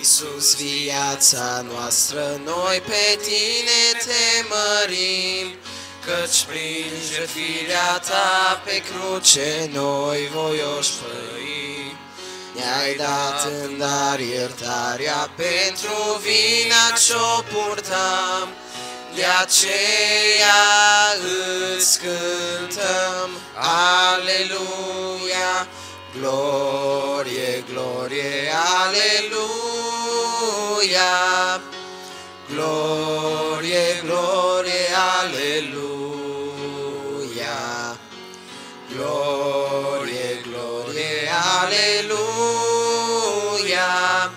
Iisus, viața noastră, noi pe Tine te mărim, căci prin jertfirea Ta pe cruce noi voioși păim. Ne-ai dat în dar iertarea pentru vina ce-o purtam, de aceea îți cântăm, Aleluia, glorie, glorie, Aleluia, glorie, glorie, Aleluia, glorie, glorie, Aleluia,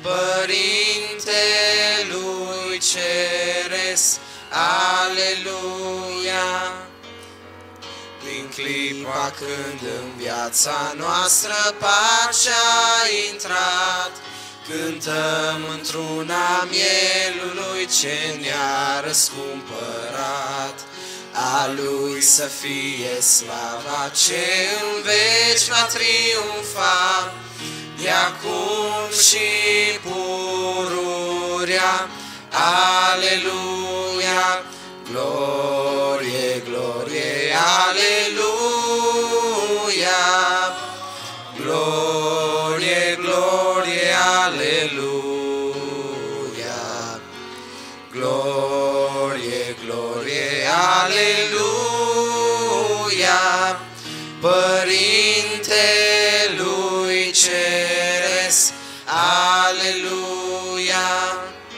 Părintelui Ceresc, Aleluia. Din clipa când în viața noastră pacea a intrat, cântăm într-una mielului ce ne-a răscumpărat. A Lui să fie slava ce în veci va triumfa, de acum și pururea. Aleluia, glorie, glorie, Aleluia, glorie, glorie, Aleluia, glorie, glorie, Aleluia, Părintelui Ceresc, Aleluia.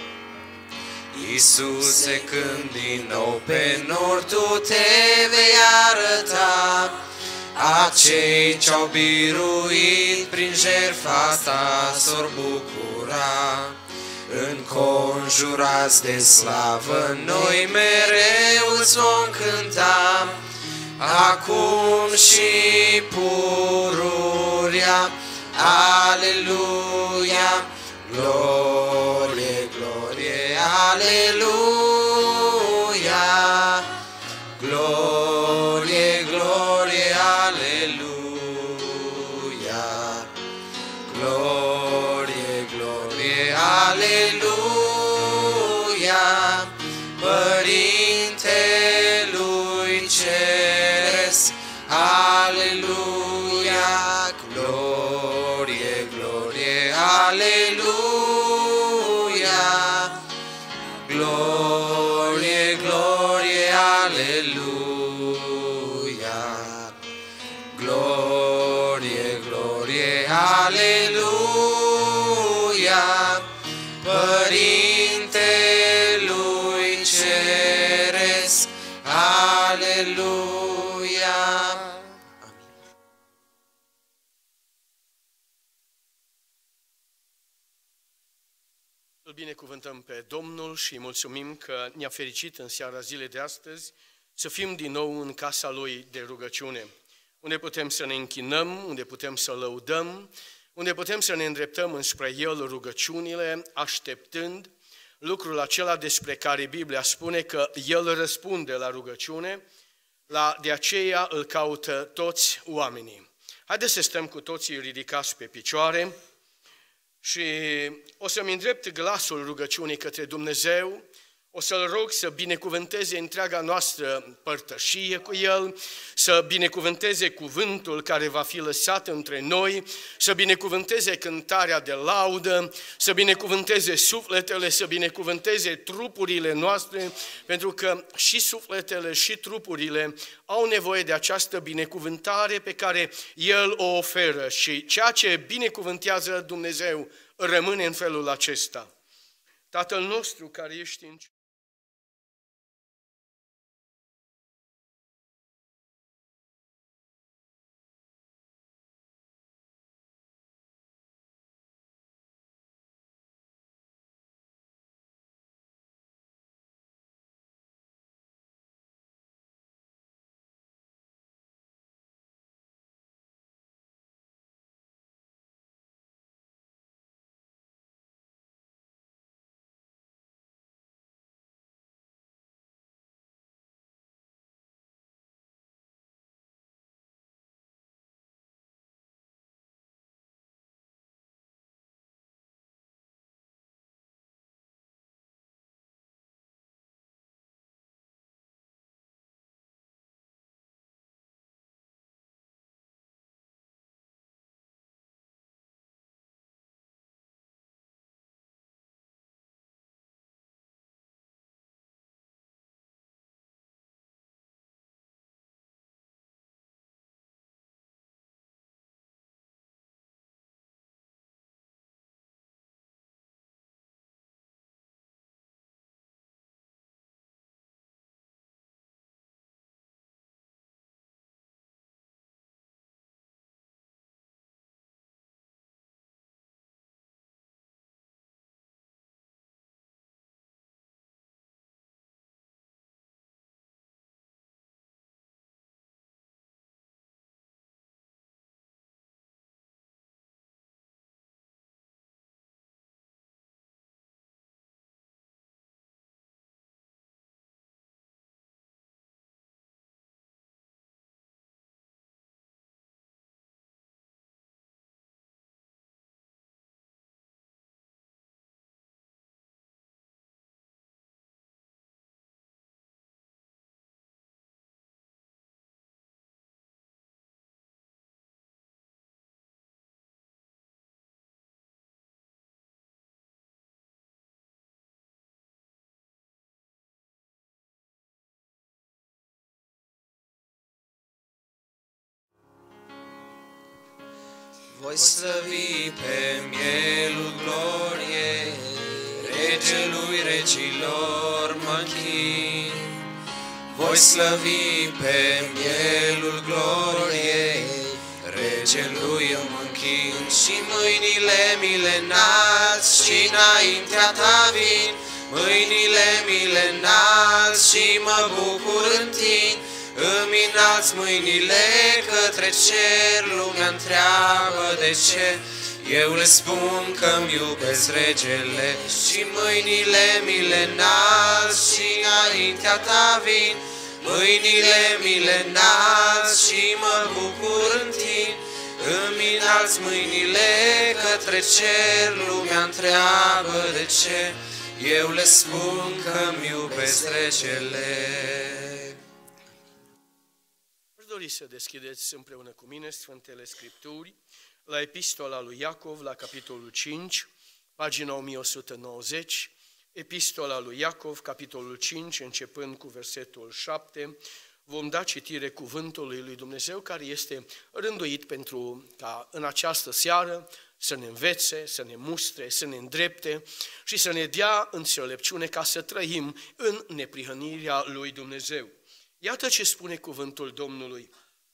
Iisuse, când din nou pe nor Tu te vei arăta, acei ce-au biruit prin jertfa Ta s-or bucura. Înconjurați de slavă, noi mereu îți vom cânta, acum și pururea. Aleluia, glorie, glorie, Aleluia, glorie, glorie, Aleluia, glorie, glorie, Aleluia, Părintelui Ceresc, Aleluia, glorie, glorie, Aleluia, glorie, glorie, Aleluia, glorie, glorie, Aleluia, Părintelui Ceresc, Aleluia. Îl binecuvântăm pe Domnul și îi mulțumim că ne-a fericit în seara zilei de astăzi să fim din nou în casa Lui de rugăciune, unde putem să ne închinăm, unde putem să lăudăm, unde putem să ne îndreptăm înspre El rugăciunile, așteptând lucrul acela despre care Biblia spune că El răspunde la rugăciune, de aceea îl caută toți oamenii. Haideți să stăm cu toții ridicați pe picioare și o să-mi îndrept glasul rugăciunii către Dumnezeu, o să-L rog să binecuvânteze întreaga noastră părtășie cu El, să binecuvânteze cuvântul care va fi lăsat între noi, să binecuvânteze cântarea de laudă, să binecuvânteze sufletele, să binecuvânteze trupurile noastre, pentru că și sufletele și trupurile au nevoie de această binecuvântare pe care El o oferă și ceea ce binecuvântează Dumnezeu rămâne în felul acesta. Tatăl nostru care ești în Voi slăvi pe mielul gloriei, Regelui regilor mă închin. Voi slăvi pe mielul gloriei, Regelui mă închin. Și mâinile mi le înalți și înaintea ta vin, mâinile mi le înalți și mă bucur în tine. Îmi înalți mâinile către cer, lumea întreabă de ce. Eu le spun că-mi iubesc regele și mâinile mi le înalți și înaintea ta vin. Mâinile mi le înalți și mă bucur în tine. Îmi înalți mâinile către cer, lumea întreabă de ce. Eu le spun că-mi iubesc regele. Aș dori să deschideți împreună cu mine Sfântele Scripturi la Epistola lui Iacov, la capitolul 5, pagina 1190, Epistola lui Iacov, capitolul 5, începând cu versetul 7, vom da citire cuvântului lui Dumnezeu, care este rânduit pentru ca în această seară să ne învețe, să ne mustre, să ne îndrepte și să ne dea înțelepciune ca să trăim în neprihănirea lui Dumnezeu. Iată ce spune cuvântul Domnului.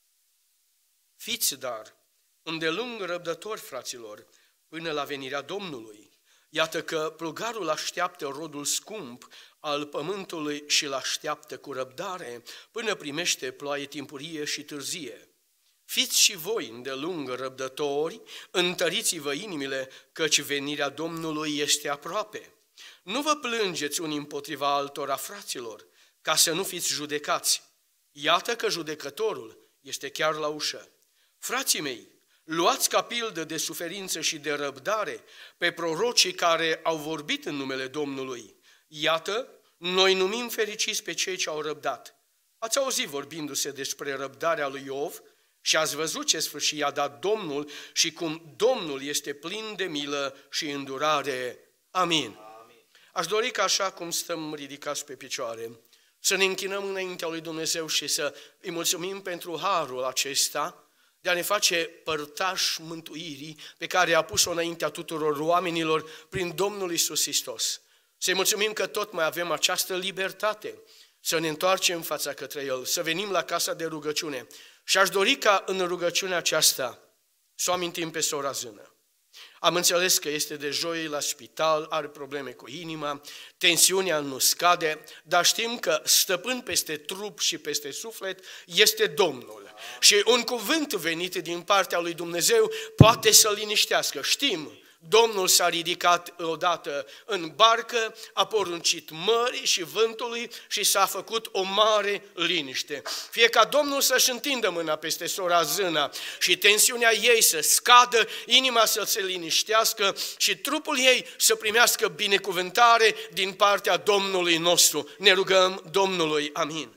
Fiți dar îndelung răbdători, fraților, până la venirea Domnului. Iată că plugarul așteaptă rodul scump al pământului și îl așteaptă cu răbdare până primește ploaie timpurie și târzie. Fiți și voi îndelung răbdători, întăriți-vă inimile, căci venirea Domnului este aproape. Nu vă plângeți unii împotriva altora, fraților, ca să nu fiți judecați. Iată că judecătorul este chiar la ușă. Frații mei, luați ca pildă de suferință și de răbdare pe prorocii care au vorbit în numele Domnului. Iată, noi numim fericiți pe cei ce au răbdat. Ați auzit vorbindu-se despre răbdarea lui Iov și ați văzut ce sfârșit i-a dat Domnul și cum Domnul este plin de milă și îndurare. Amin. Aș dori ca așa cum stăm ridicați pe picioare, să ne închinăm înaintea lui Dumnezeu și să îi mulțumim pentru harul acesta de a ne face părtași mântuirii pe care a pus-o înaintea tuturor oamenilor prin Domnul Iisus Hristos. Să-i mulțumim că tot mai avem această libertate să ne întoarcem în fața către El, să venim la casa de rugăciune. Și aș dori ca în rugăciunea aceasta să o amintim pe sora Zână. Am înțeles că este de joi la spital, are probleme cu inima, tensiunea nu scade, dar știm că stăpân peste trup și peste suflet este Domnul. Și un cuvânt venit din partea lui Dumnezeu poate să liniștească. Știm, Domnul s-a ridicat odată în barcă, a poruncit mării și vântului și s-a făcut o mare liniște. Fie ca Domnul să-și întindă mâna peste sora Zâna și tensiunea ei să scadă, inima să se liniștească și trupul ei să primească binecuvântare din partea Domnului nostru. Ne rugăm Domnului. Amin.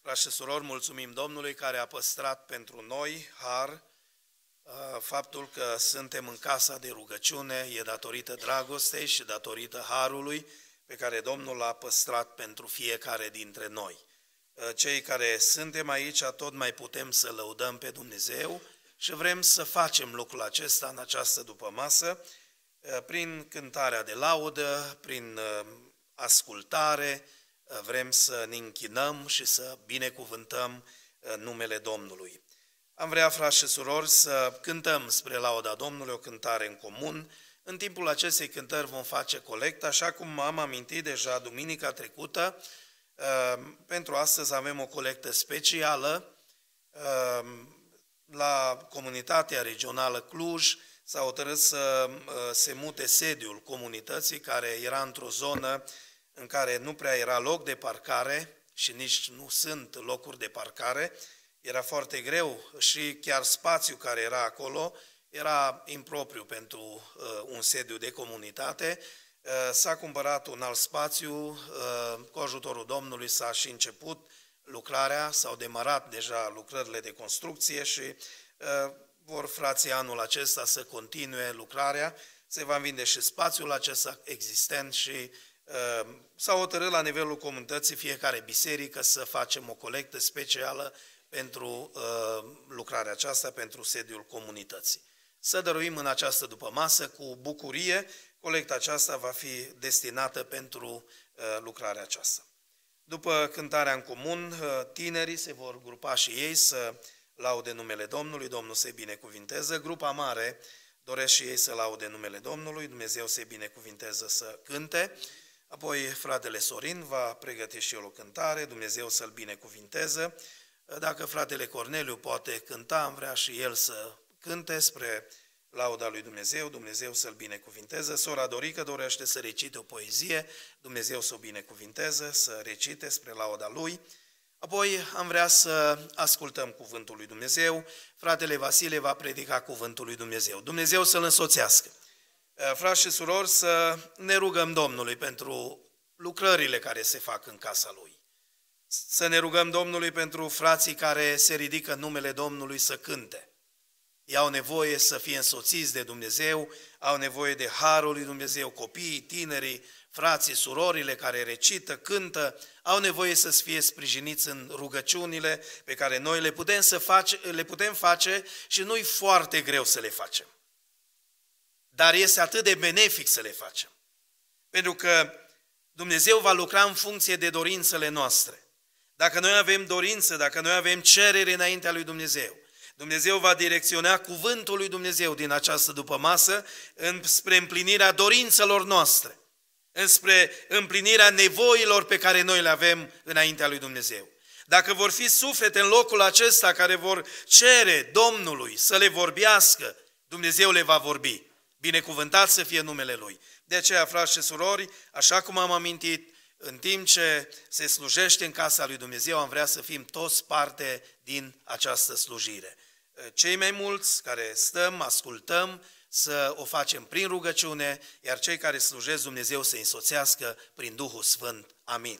Frați și surori, mulțumim Domnului care a păstrat pentru noi har. Faptul că suntem în casa de rugăciune e datorită dragostei și datorită harului pe care Domnul l-a păstrat pentru fiecare dintre noi. Cei care suntem aici tot mai putem să lăudăm pe Dumnezeu și vrem să facem lucrul acesta în această dupămasă prin cântarea de laudă, prin ascultare, vrem să ne închinăm și să binecuvântăm numele Domnului. Am vrea, frați și surori, să cântăm spre lauda Domnului o cântare în comun. În timpul acestei cântări vom face colectă, așa cum am amintit deja duminica trecută. Pentru astăzi avem o colectă specială. La Comunitatea Regională Cluj s-a hotărât să se mute sediul comunității, care era într-o zonă în care nu prea era loc de parcare și nici nu sunt locuri de parcare. Era foarte greu și chiar spațiul care era acolo era impropriu pentru un sediu de comunitate. S-a cumpărat un alt spațiu, cu ajutorul Domnului s-a și început lucrarea, s-au demarat deja lucrările de construcție și vor frații anul acesta să continue lucrarea. Se va vinde și spațiul acesta existent și s-a hotărât la nivelul comunității fiecare biserică să facem o colectă specială pentru lucrarea aceasta, pentru sediul comunității. Să dăruim în această dupămasă cu bucurie, colecta aceasta va fi destinată pentru lucrarea aceasta. După cântarea în comun, tinerii se vor grupa și ei să laude numele Domnului, Domnul să-i binecuvinteze. Grupa mare doresc și ei să laude numele Domnului, Dumnezeu să-i binecuvinteze să cânte. Apoi fratele Sorin va pregăti și el o cântare, Dumnezeu să-l binecuvinteze. Dacă fratele Corneliu poate cânta, am vrea și el să cânte spre lauda lui Dumnezeu, Dumnezeu să-l binecuvinteze. Sora Dorică dorește să recite o poezie, Dumnezeu să o binecuvinteze, să recite spre lauda lui. Apoi am vrea să ascultăm cuvântul lui Dumnezeu. Fratele Vasile va predica cuvântul lui Dumnezeu. Dumnezeu să-l însoțească. Frați și surori, să ne rugăm Domnului pentru lucrările care se fac în casa Lui. Să ne rugăm Domnului pentru frații care se ridică în numele Domnului să cânte. Ei au nevoie să fie însoțiți de Dumnezeu, au nevoie de harul lui Dumnezeu, copiii, tinerii, frații, surorile care recită, cântă, au nevoie să fie sprijiniți în rugăciunile pe care noi le putem face și nu-i foarte greu să le facem. Dar este atât de benefic să le facem. Pentru că Dumnezeu va lucra în funcție de dorințele noastre. Dacă noi avem dorință, dacă noi avem cerere înaintea lui Dumnezeu, Dumnezeu va direcționa cuvântul lui Dumnezeu din această dupămasă spre împlinirea dorințelor noastre, înspre împlinirea nevoilor pe care noi le avem înaintea lui Dumnezeu. Dacă vor fi suflete în locul acesta care vor cere Domnului să le vorbească, Dumnezeu le va vorbi. Binecuvântat să fie numele Lui. De aceea, frați și surori, așa cum am amintit, în timp ce se slujește în casa lui Dumnezeu, am vrea să fim toți parte din această slujire. Cei mai mulți care stăm, ascultăm, să o facem prin rugăciune, iar cei care slujesc Dumnezeu să-i însoțească prin Duhul Sfânt. Amin.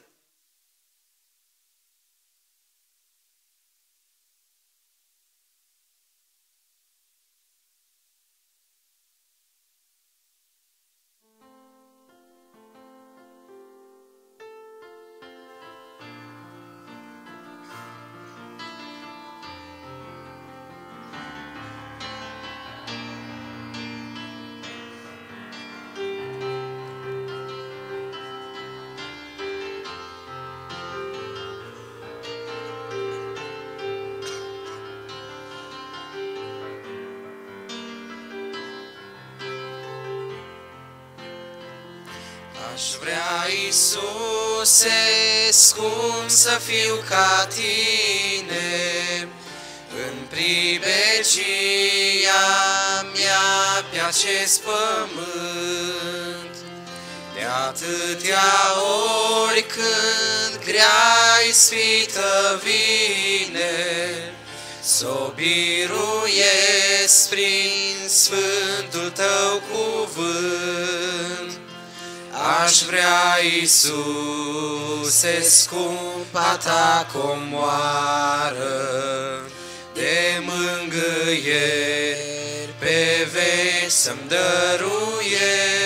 Aș vrea, Iisuse, scump să fiu ca Tine, în pribegia mea pe acest pământ. De atâtea ori când grea ispită vine, s-o biruiesc prin Sfântul Tău cuvânt. Aș vrea, Iisuse, scumpa ta comoară, de mângâieri pe veci să-mi dăruiești.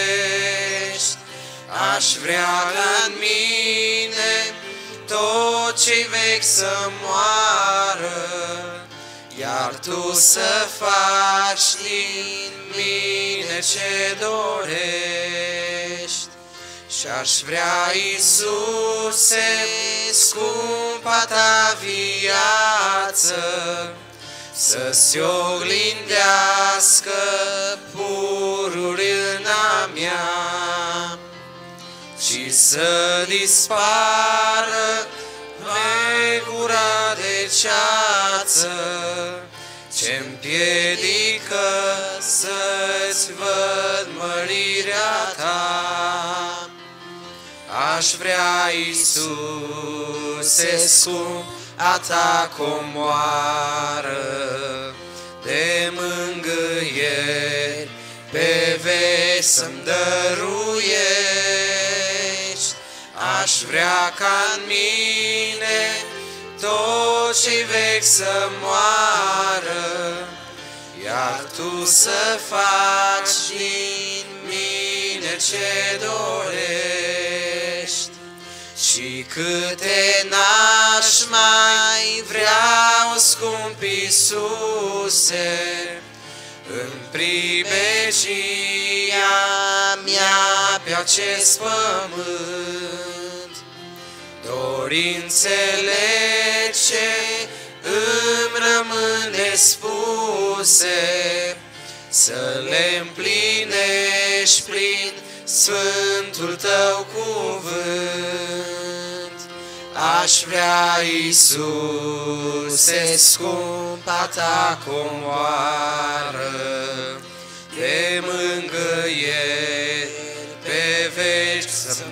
Aș vrea ca-n mine tot ce-i vechi să moară, iar Tu să faci din mine ce dorești. Și-aș vrea, Iisuse, scumpa Ta viață, să-ți oglindească pururile-a mea și să dispară negura de ceață ce-mi împiedică să-ți văd mărirea Ta. Aș vrea, Iisuse, scumpa Ta comoară, de mângâieri pe veci să-mi dăruiești. Aș vrea ca-n mine tot ce-i vechi să moară, iar Tu să faci din mine ce dorești. Și câte n-aș mai vreau, scump Iisuse, în pribegia mea pe acest pământ, dorințele ce îmi rămân nespuse, să le împlinești prin Sfântul Tău cuvânt. Aș vrea, Iisuse, scumpa Ta comoară, de mângâieri pe veci să-mi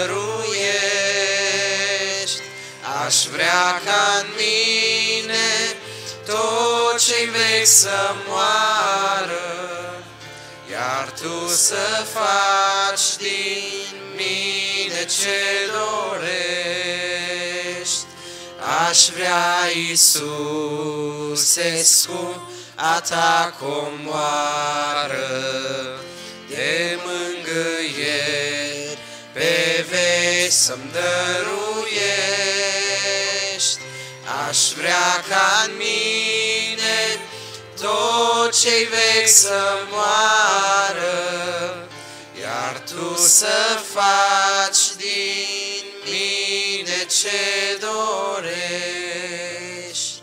dăruiești. Aș vrea ca-n mine tot ce-i vechi să moară, iar Tu să faci din mine ce dorești. Aș vrea, Iisuse, scumpa Ta comoară, de mângâieri pe veci să-mi dăruiești. Aș vrea ca-n mine tot ce-i vechi să moară, iar Tu să faci din mine ce dorești.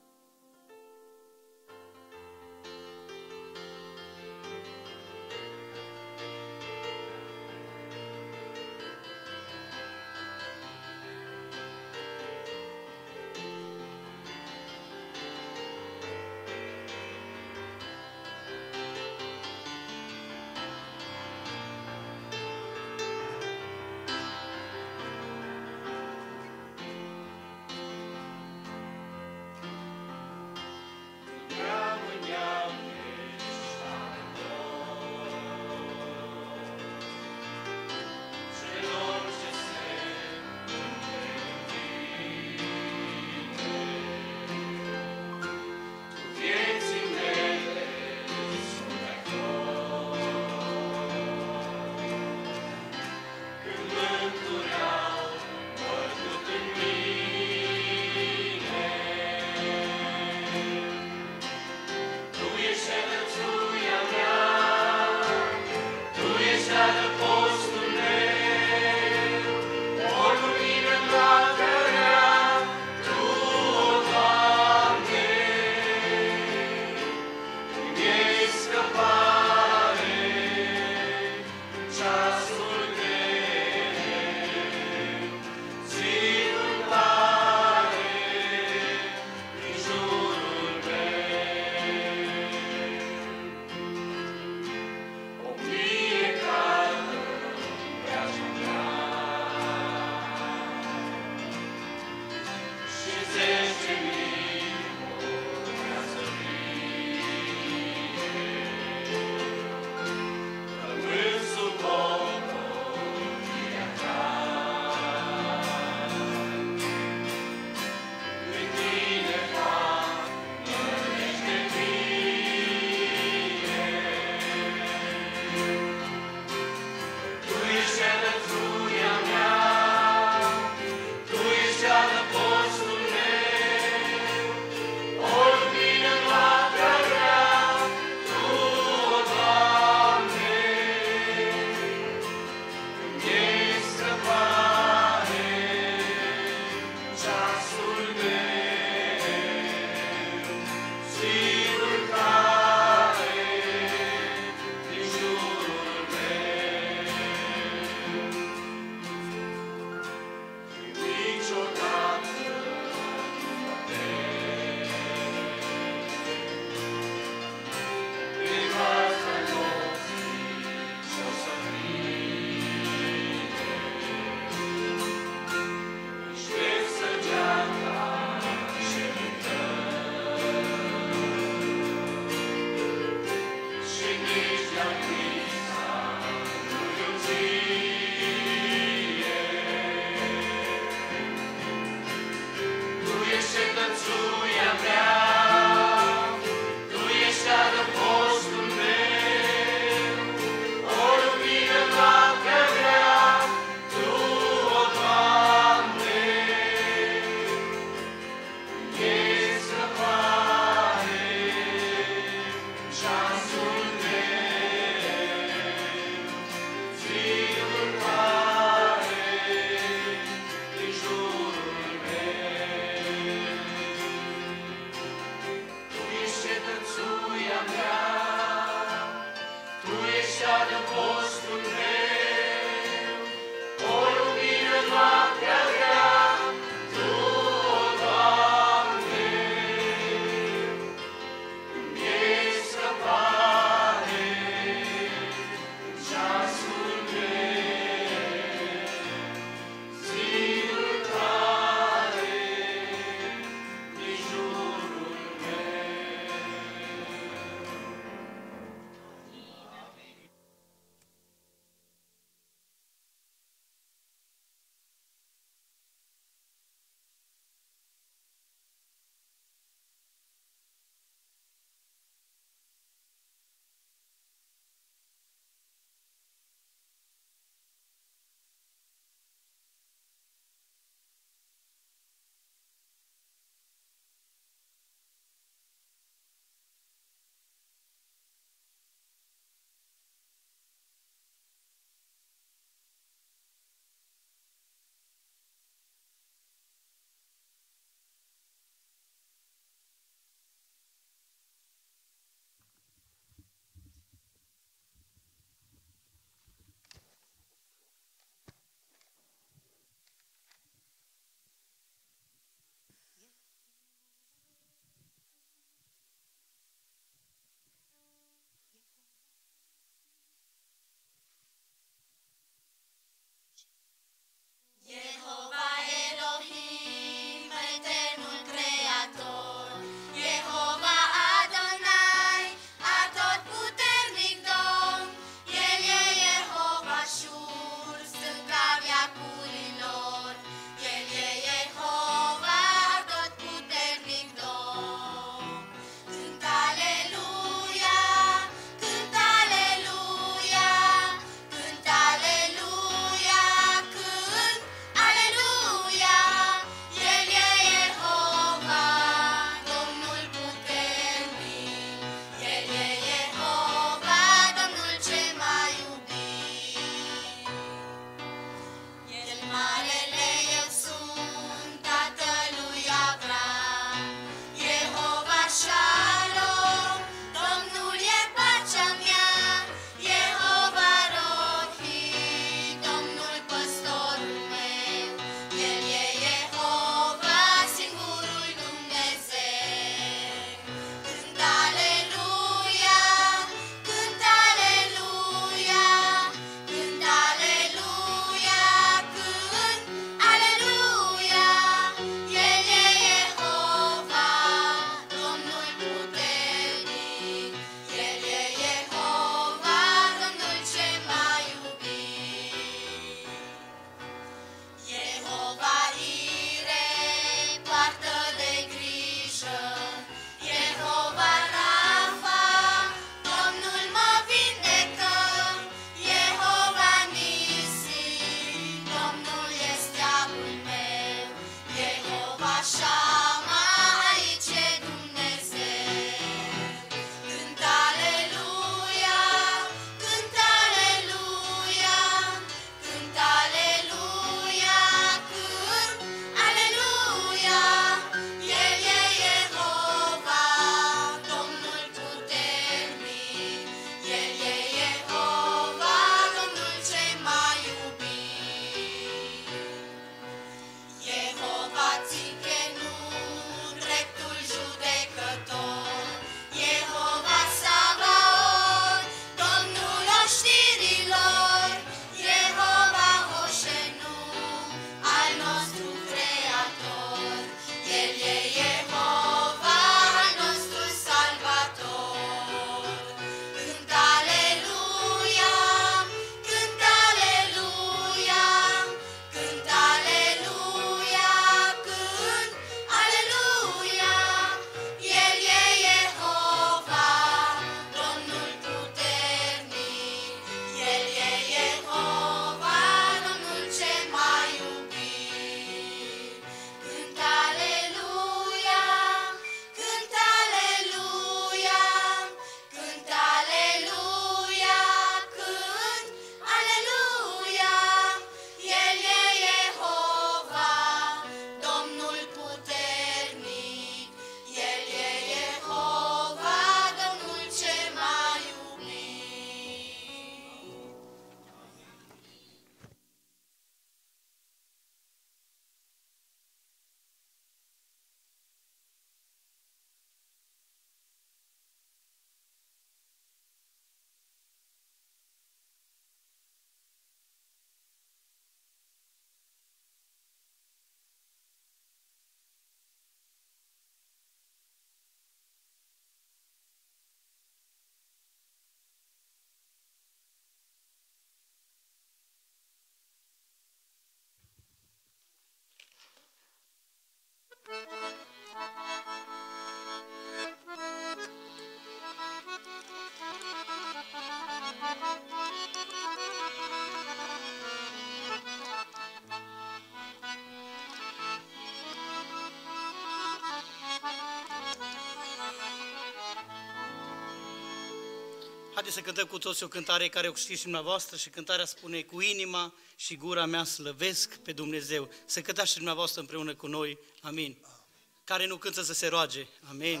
Haideți să cântăm cu toți o cântare care o știți și dumneavoastră și cântarea spune: cu inima și gura mea slăvesc pe Dumnezeu. Să cântați și dumneavoastră împreună cu noi. Amin. Care nu cântă să se roage. Amin.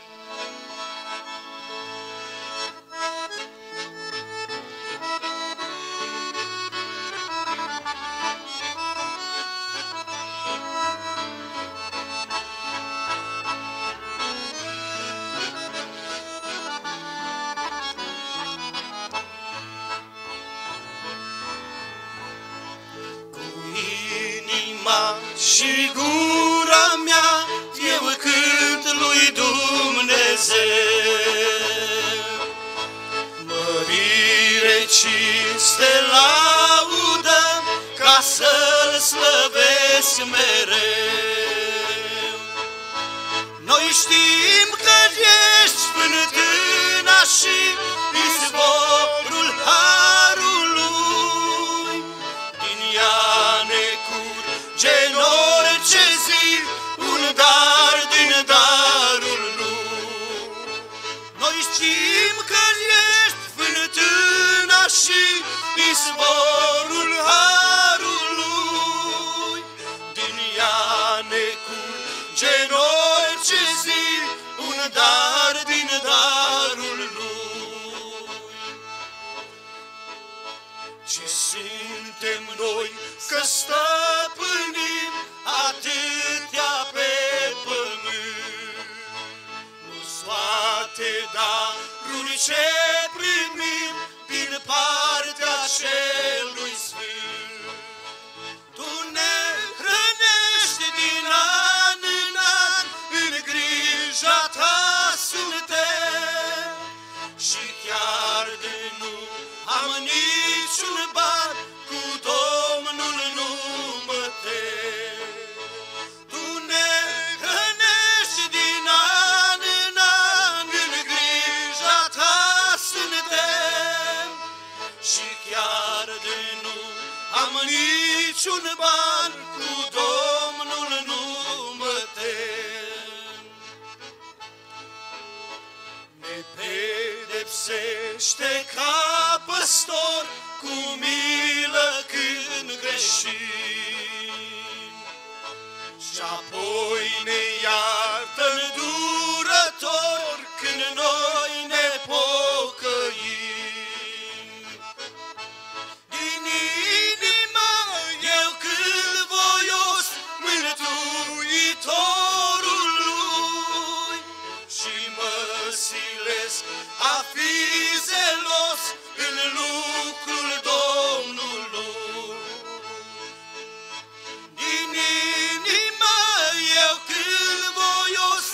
Și gura mea eu cânt lui Dumnezeu. Mărire, cinste, laudă, ca să-L slăvesc mereu. Noi știm că ești fântâna și izvorul harului, din ea ne curge în orice zi un dar din darul lui. Noi știm că ești fântâna și izvorul harului, din ea ne curge în orice zi un dar din darul lui. Ce suntem noi că stăpânim atâtea pe pământ? Nu-s toate daruri ce primim din partea Celui Sfânt. Tu ne hrănești din an în an, în grija ta suntem, și chiar de nu am niciun ban, cu Domnul nu mă tem. Tu ne hrănești din an în an, în grija ta suntem, și chiar de nu am niciun ban, cu Domnul nu mă tem. Ne pedepsește ca păstor cu milă când greșim, și apoi ne iartă îndurător când noi ne pocăim. Din inimă eu cânt voios Mântuitorul lui, și mă silesc a fi zelos în lucrul Domnului. Din inimă eu cânt voios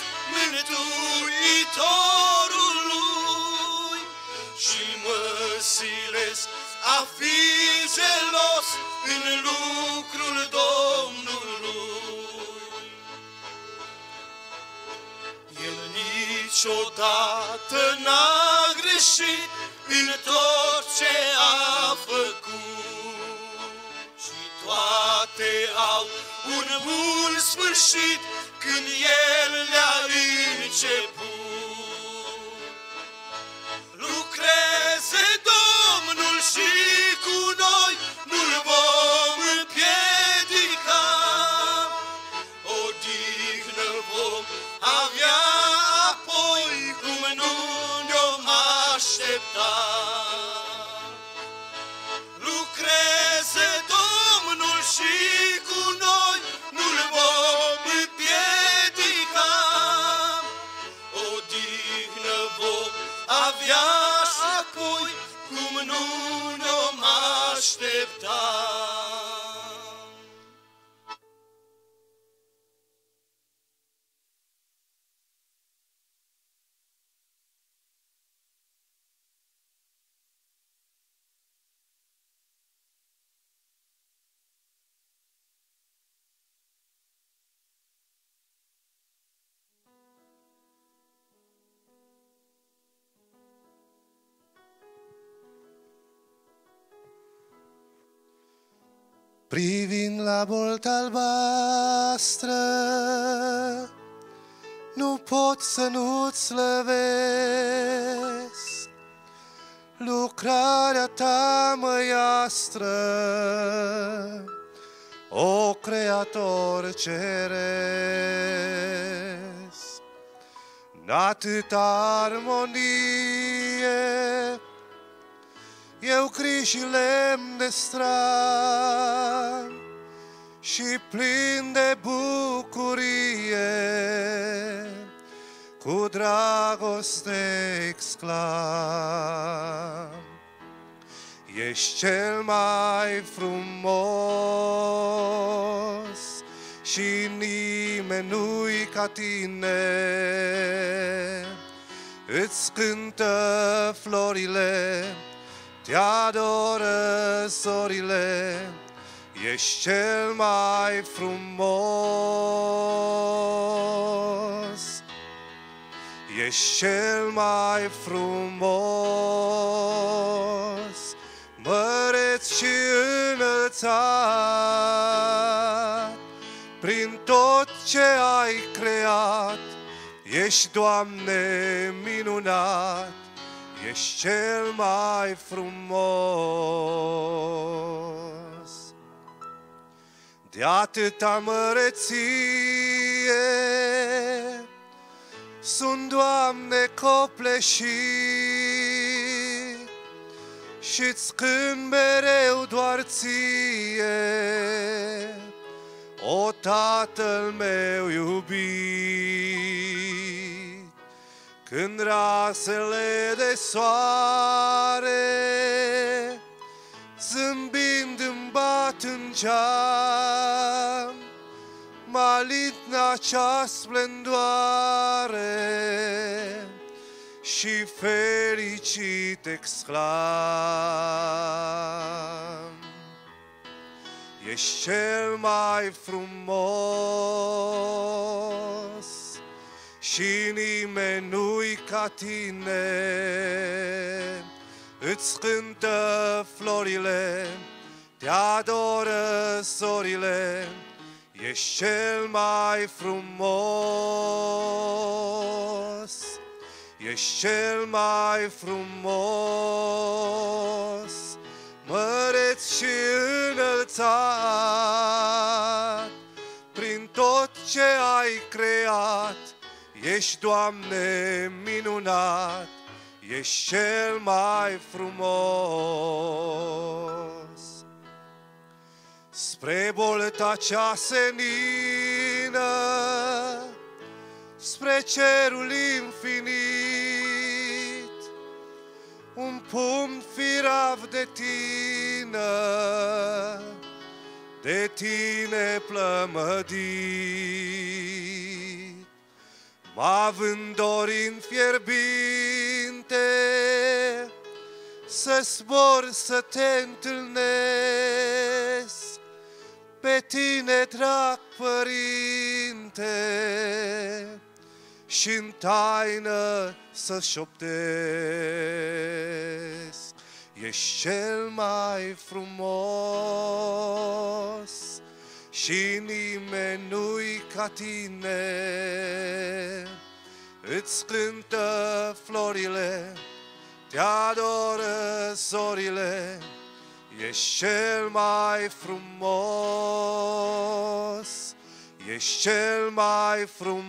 Mântuitorul lui, și mă silesc a fi zelos în lucrul Domnului. El niciodată n-a greșit în tot ce a făcut, și toate au un bun sfârșit când El le-a început. Lucreze Domnul și cu noi nu-L vom împiedica, odihnă vom avea apoi cum nu ne-om aștepta. Lucreze Domnul și cu noi nu-L vom împiedica, odihnă vom avea apoi cum nu ne-om aștepta. Privind la bolta albastră, nu pot să nu-ți slăvesc. lucrarea ta, măiastră, o Creator ceresc. N-atâta armonie, eu cri și lemn de stran și plin de bucurie, cu dragoste exclam. Ești cel mai frumos și nimeni nu-i ca tine. Îți cântă florile, te adoră zorile, ești cel mai frumos. Ești cel mai frumos, măreț și înălțat, prin tot ce ai creat. Ești, Doamne, minunat, ești cel mai frumos. De atâta măreție sunt, Doamne, copleșit și-ți cânt mereu doar ție, o Tatăl meu iubit. Când razele de soare zâmbind îmi bat în geam, maligna cea splendoare, și fericit exclam. Ești cel mai frumos și nimeni nu-i ca tine. Îți cântă florile, te adoră zorile, ești cel mai frumos. Ești cel mai frumos, măreț și înălțat, prin tot ce ai creat. Ești, Doamne, minunat, ești cel mai frumos. Spre bolta cea senină, spre cerul infinit, un pumn firav de tine plămădit. M-având dorin fierbinte, să zbor să te întâlnesc, pe tine, drag Părinte, și-n taină să șoptesc. Ești cel mai frumos și nimeni nu-i ca tine. Îți cântă florile, te adoră zorile, ești cel mai frumos. Ești cel mai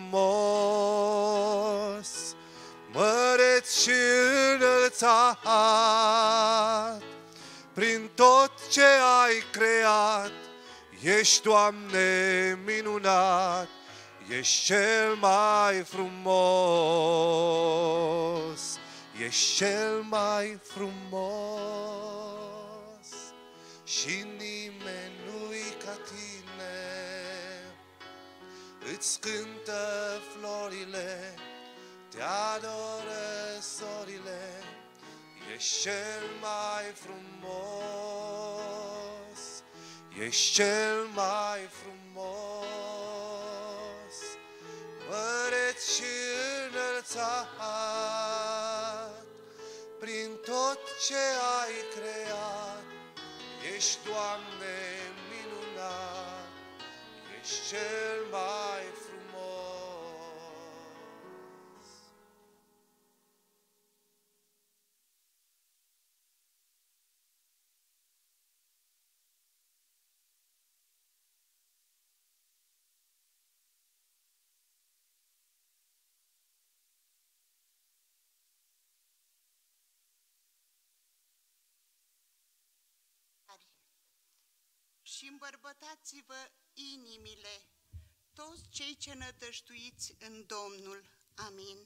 frumos, măreț și înălțat, prin tot ce ai creat. Ești, Doamne, minunat, ești cel mai frumos. Ești cel mai frumos și nimeni nu-i ca tine. Îți cântă florile, te adoră zorile, ești cel mai frumos. Ești cel mai frumos, măreț și înălțat, prin tot ce ai creat. Ești, Doamne, minunat, ești cel mai frumos. și îmbărbătați-vă inimile, toți cei ce nădăjduiți în Domnul. Amin.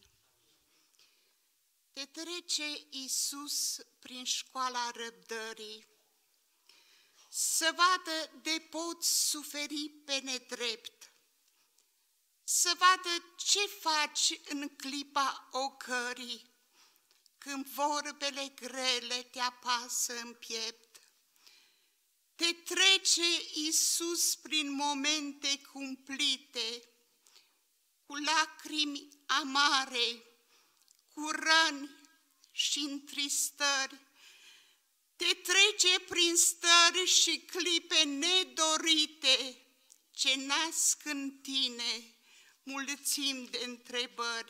Te trece Iisus prin școala răbdării, să vadă de poți suferi pe nedrept, să vadă ce faci în clipa ocării, când vorbele grele te apasă în piept. Te trece Iisus prin momente cumplite, cu lacrimi amare, cu răni și întristări. Te trece prin stări și clipe nedorite, ce nasc în tine mulțimi de întrebări.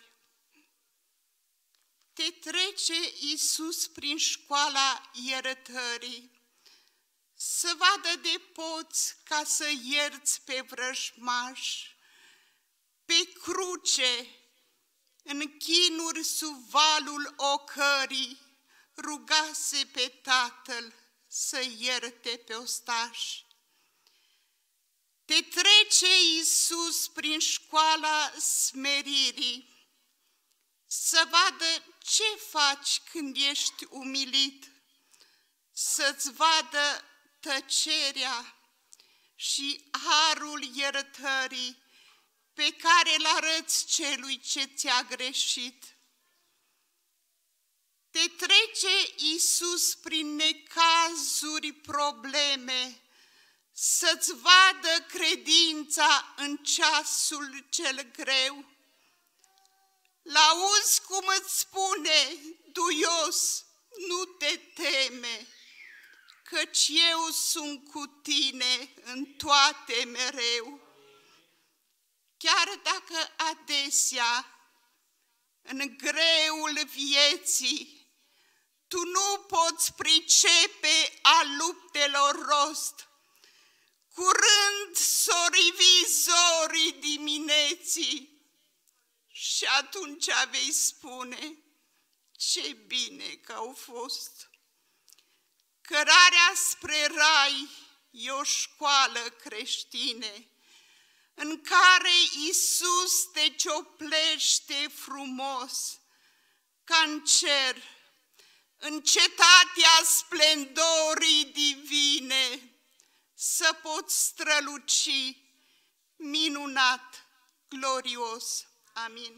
Te trece Iisus prin școala iertării, să vadă de poți ca să ierți pe vrăjmaș, pe cruce, în chinuri sub valul ocării, rugase pe Tatăl să ierte pe ostași. Te trece Iisus prin școala smeririi, să vadă ce faci când ești umilit, să-ți vadă tăcerea și harul iertării pe care îl arăți celui ce ți-a greșit. Te trece Iisus prin necazuri, probleme, să-ți vadă credința în ceasul cel greu. L-auzi cum îți spune, duios, nu te teme, căci eu sunt cu tine în toate mereu. Chiar dacă adesea, în greul vieții, tu nu poți pricepe a luptelor rost, curând sorivi zorii dimineții, și atunci vei spune, ce bine că au fost. Cărarea spre rai e o școală creștine, în care Iisus te cioplește frumos, ca în cer, în cetatea splendorii divine, să poți străluci minunat, glorios. Amin.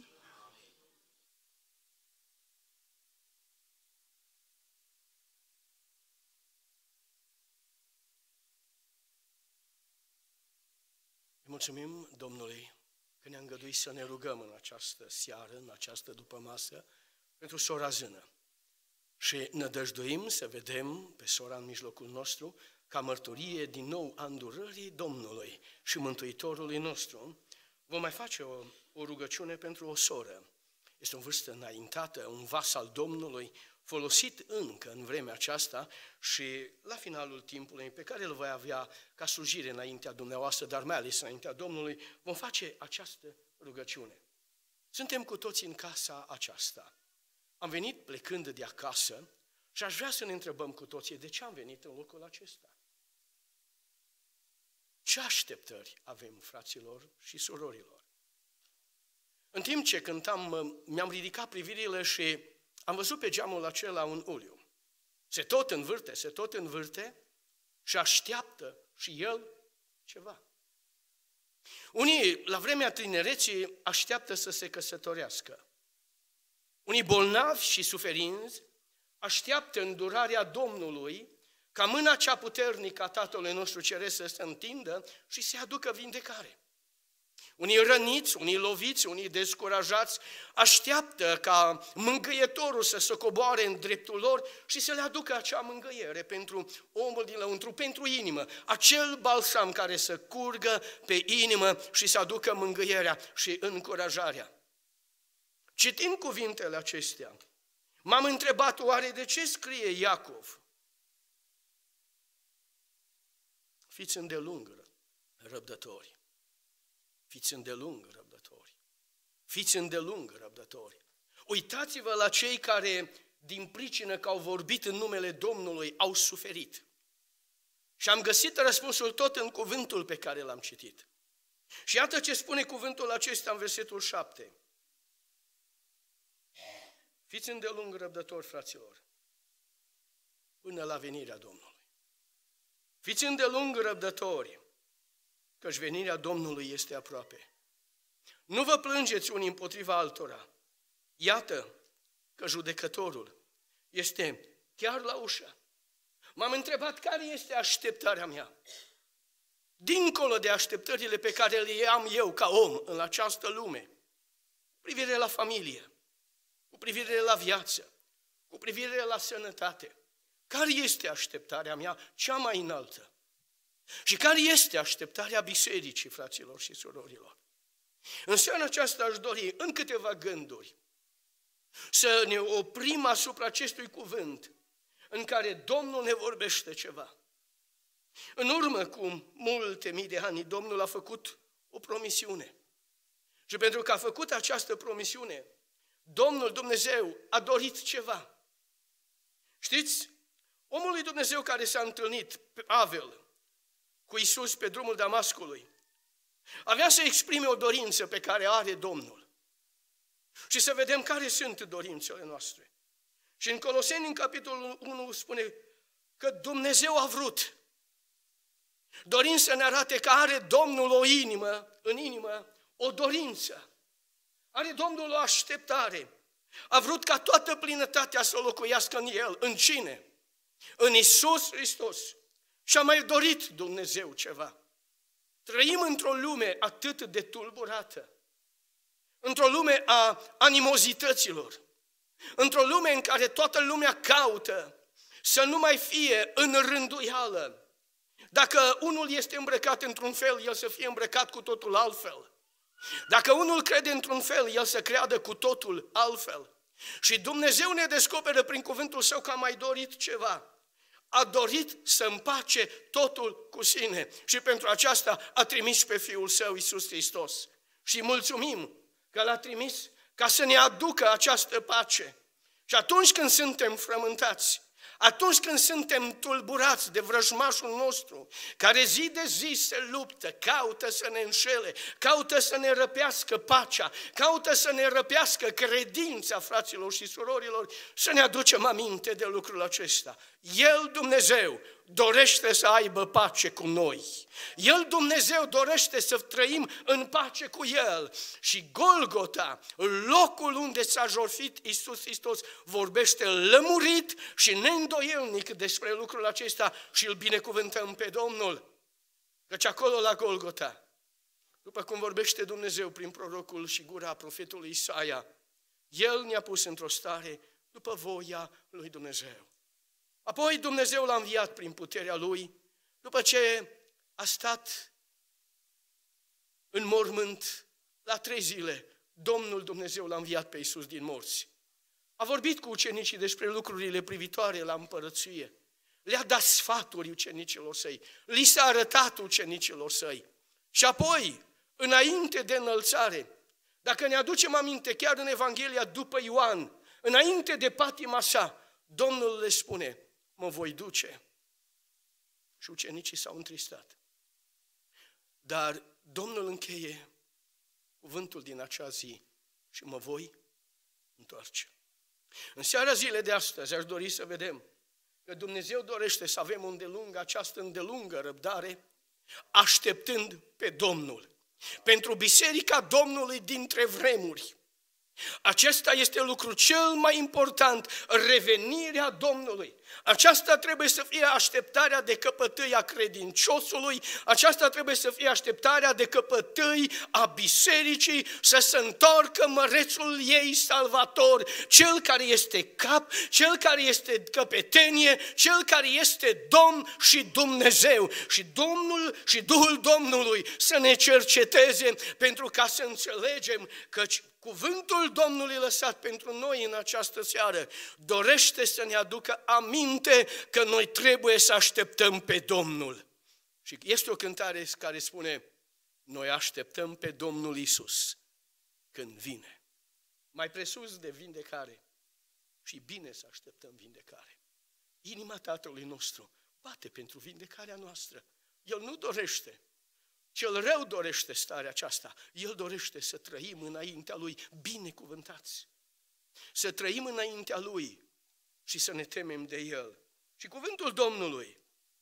Mulțumim Domnului că ne-a îngăduit să ne rugăm în această seară, în această dupămasă, pentru sora Zână. Și nădăjduim să vedem pe sora în mijlocul nostru ca mărturie din nou a îndurării Domnului și Mântuitorului nostru. Vom mai face o rugăciune pentru o soră. Este o vârstă înaintată, un vas al Domnului, folosit încă în vremea aceasta și la finalul timpului pe care îl voi avea ca slujire înaintea dumneavoastră, dar mai ales înaintea Domnului, vom face această rugăciune. Suntem cu toții în casa aceasta. Am venit plecând de acasă și aș vrea să ne întrebăm cu toții de ce am venit în locul acesta. Ce așteptări avem, fraților și surorilor? În timp ce cântam, mi-am ridicat privirile și am văzut pe geamul acela un uliu. Se tot învârte și așteaptă și el ceva. Unii, la vremea tinereții, așteaptă să se căsătorească. Unii bolnavi și suferinți așteaptă îndurarea Domnului ca mâna cea puternică a Tatălui nostru Ceresc să se întindă și să aducă vindecare. Unii răniți, unii loviți, unii descurajați așteaptă ca mângâietorul să se coboare în dreptul lor și să le aducă acea mângâiere pentru omul din lăuntru, pentru inimă, acel balsam care să curgă pe inimă și să aducă mângâierea și încurajarea. Citind cuvintele acestea, m-am întrebat oare de ce scrie Iacov? Fiți îndelung răbdători. Fiți îndelung răbdători. Fiți îndelung răbdători. Uitați-vă la cei care, din pricină că au vorbit în numele Domnului, au suferit. Și am găsit răspunsul tot în cuvântul pe care l-am citit. Și iată ce spune cuvântul acesta în versetul 7. Fiți îndelung răbdători, fraților, până la venirea Domnului. Fiți îndelung răbdători, căci venirea Domnului este aproape. Nu vă plângeți unii împotriva altora. Iată că judecătorul este chiar la ușă. M-am întrebat care este așteptarea mea. Dincolo de așteptările pe care le am eu ca om în această lume, cu privire la familie, cu privire la viață, cu privire la sănătate, care este așteptarea mea cea mai înaltă? Și care este așteptarea bisericii, fraților și surorilor? În seara aceasta aș dori în câteva gânduri să ne oprim asupra acestui cuvânt în care Domnul ne vorbește ceva. În urmă cu multe mii de ani, Domnul a făcut o promisiune. Și pentru că a făcut această promisiune, Domnul Dumnezeu a dorit ceva. Știți, omul lui Dumnezeu care s-a întâlnit, Pavel, cu Iisus pe drumul Damascului, avea să exprime o dorință pe care are Domnul. Și să vedem care sunt dorințele noastre. Și în Coloseni, în capitolul 1, spune că Dumnezeu a vrut. Dorind să ne arate că are Domnul o inimă, în inimă, o dorință. Are Domnul o așteptare. A vrut ca toată plinătatea să locuiască în El. În cine? În Iisus Hristos. Și a mai dorit Dumnezeu ceva. Trăim într-o lume atât de tulburată, într-o lume a animozităților, într-o lume în care toată lumea caută să nu mai fie în rânduială. Dacă unul este îmbrăcat într-un fel, el să fie îmbrăcat cu totul altfel. Dacă unul crede într-un fel, el să creadă cu totul altfel. Și Dumnezeu ne descoperă prin cuvântul Său că a mai dorit ceva. A dorit să împace totul cu sine și pentru aceasta a trimis pe Fiul Său, Iisus Hristos. Și mulțumim că L-a trimis ca să ne aducă această pace. Și atunci când suntem frământați, atunci când suntem tulburați de vrăjmașul nostru, care zi de zi se luptă, caută să ne înșele, caută să ne răpească pacea, caută să ne răpească credința, fraților și surorilor, să ne aducem aminte de lucrul acesta. El, Dumnezeu, dorește să aibă pace cu noi. El, Dumnezeu, dorește să trăim în pace cu El. Și Golgota, locul unde s-a jorfit Iisus Hristos, vorbește lămurit și neîndoielnic despre lucrul acesta și îl binecuvântăm pe Domnul. Căci acolo la Golgota, după cum vorbește Dumnezeu prin prorocul și gura profetului Isaia, El ne-a pus într-o stare după voia lui Dumnezeu. Apoi Dumnezeu l-a înviat prin puterea Lui, după ce a stat în mormânt la 3 zile. Domnul Dumnezeu l-a înviat pe Iisus din morți. A vorbit cu ucenicii despre lucrurile privitoare la împărăție. Le-a dat sfaturi ucenicilor săi. Li s-a arătat ucenicilor săi. Și apoi, înainte de înălțare, dacă ne aducem aminte, chiar în Evanghelia după Ioan, înainte de patima sa, Domnul le spune: mă voi duce. Și ucenicii s-au întristat. Dar Domnul încheie cuvântul din acea zi: și mă voi întoarce. În seara zilei de astăzi aș dori să vedem că Dumnezeu dorește să avem această îndelungă răbdare, așteptând pe Domnul. Pentru Biserica Domnului dintre vremuri, acesta este lucrul cel mai important, revenirea Domnului. Aceasta trebuie să fie așteptarea de căpătâi a credinciosului, aceasta trebuie să fie așteptarea de căpătâi a bisericii, să se întoarcă mărețul ei salvator, cel care este cap, cel care este căpetenie, cel care este Domn și Dumnezeu. Și Domnul și Duhul Domnului să ne cerceteze pentru ca să înțelegem că cuvântul Domnului lăsat pentru noi în această seară dorește să ne aducă aminte că noi trebuie să așteptăm pe Domnul. Și este o cântare care spune: noi așteptăm pe Domnul Iisus când vine. Mai presus de vindecare, și bine să așteptăm vindecare. Inima Tatălui nostru bate pentru vindecarea noastră. El nu dorește. Cel rău dorește starea aceasta. El dorește să trăim înaintea Lui binecuvântați. Să trăim înaintea Lui și să ne temem de El. Și cuvântul Domnului.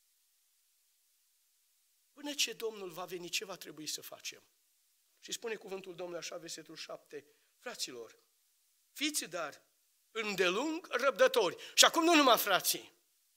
Până ce Domnul va veni, ce va trebui să facem? Și spune cuvântul Domnului așa, versetul 7, fraților, fiți dar îndelung răbdători. Și acum nu numai frații,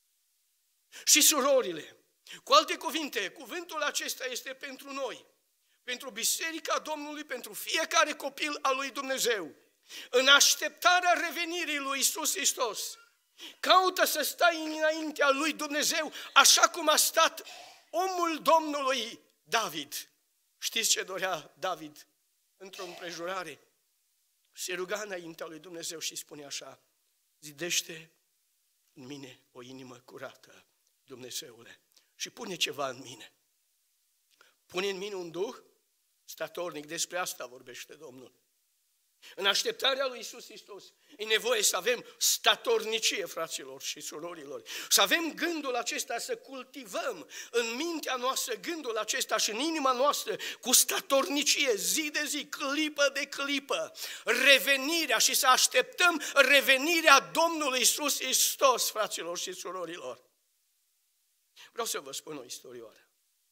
și surorile. Cu alte cuvinte, cuvântul acesta este pentru noi, pentru Biserica Domnului, pentru fiecare copil al lui Dumnezeu. În așteptarea revenirii lui Iisus Hristos, caută să stai înaintea lui Dumnezeu, așa cum a stat omul Domnului David. Știți ce dorea David într-o împrejurare? Se ruga înaintea lui Dumnezeu și spune așa, zidește în mine o inimă curată, Dumnezeule, și pune ceva în mine. Pune în mine un duh statornic, despre asta vorbește Domnul. În așteptarea lui Iisus Hristos e nevoie să avem statornicie, fraților și surorilor. Să avem gândul acesta, să cultivăm în mintea noastră gândul acesta și în inima noastră cu statornicie, zi de zi, clipă de clipă, revenirea și să așteptăm revenirea Domnului Iisus Hristos, fraților și surorilor. Vreau să vă spun o istorioară.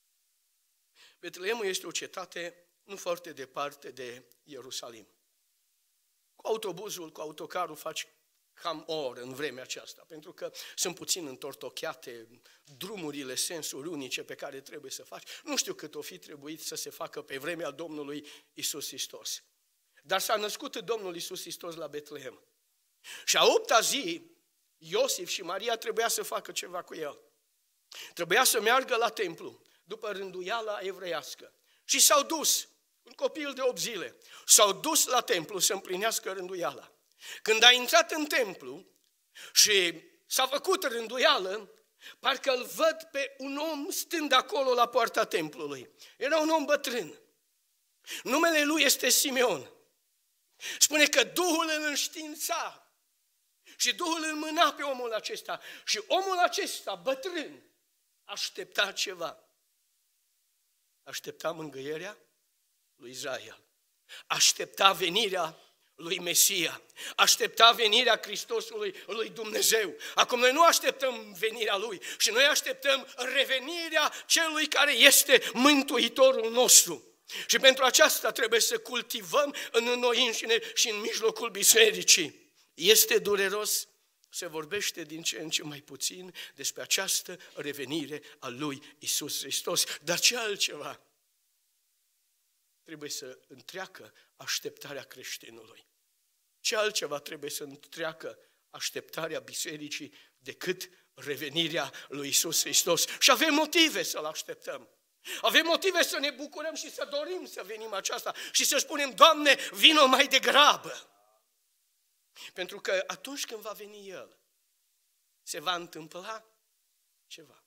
Betleemul este o cetate nu foarte departe de Ierusalim. Cu autobuzul, cu autocarul faci cam o oră în vremea aceasta, pentru că sunt puțin întortocheate drumurile, sensuri unice pe care trebuie să faci. Nu știu cât o fi trebuit să se facă pe vremea Domnului Iisus Hristos. Dar s-a născut Domnul Iisus Hristos la Betlehem. Și a 8-a zi, Iosif și Maria trebuia să facă ceva cu el. Trebuia să meargă la templu, după rânduiala evreiască. Și s-au dus, un copil de 8 zile, s-au dus la templu să împlinească rânduiala. Când a intrat în templu și s-a făcut rânduială, parcă îl văd pe un om stând acolo la poarta templului. Era un om bătrân. Numele lui este Simeon. Spune că Duhul îl înștiința și Duhul îl mâna pe omul acesta. Și omul acesta, bătrân, aștepta ceva. Aștepta mângâierea lui Israel. Aștepta venirea lui Mesia. Aștepta venirea Hristosului lui Dumnezeu. Acum noi nu așteptăm venirea lui, și noi așteptăm revenirea celui care este Mântuitorul nostru. Și pentru aceasta trebuie să cultivăm în noi înșine și în mijlocul bisericii. Este dureros, se vorbește din ce în ce mai puțin despre această revenire a lui Iisus Hristos. Dar ce altceva trebuie să întreacă așteptarea creștinului? Ce altceva trebuie să întreacă așteptarea bisericii decât revenirea lui Iisus Hristos? Și avem motive să-L așteptăm. Avem motive să ne bucurăm și să dorim să venim aceasta și să spunem, Doamne, vino mai degrabă. Pentru că atunci când va veni El, se va întâmpla ceva.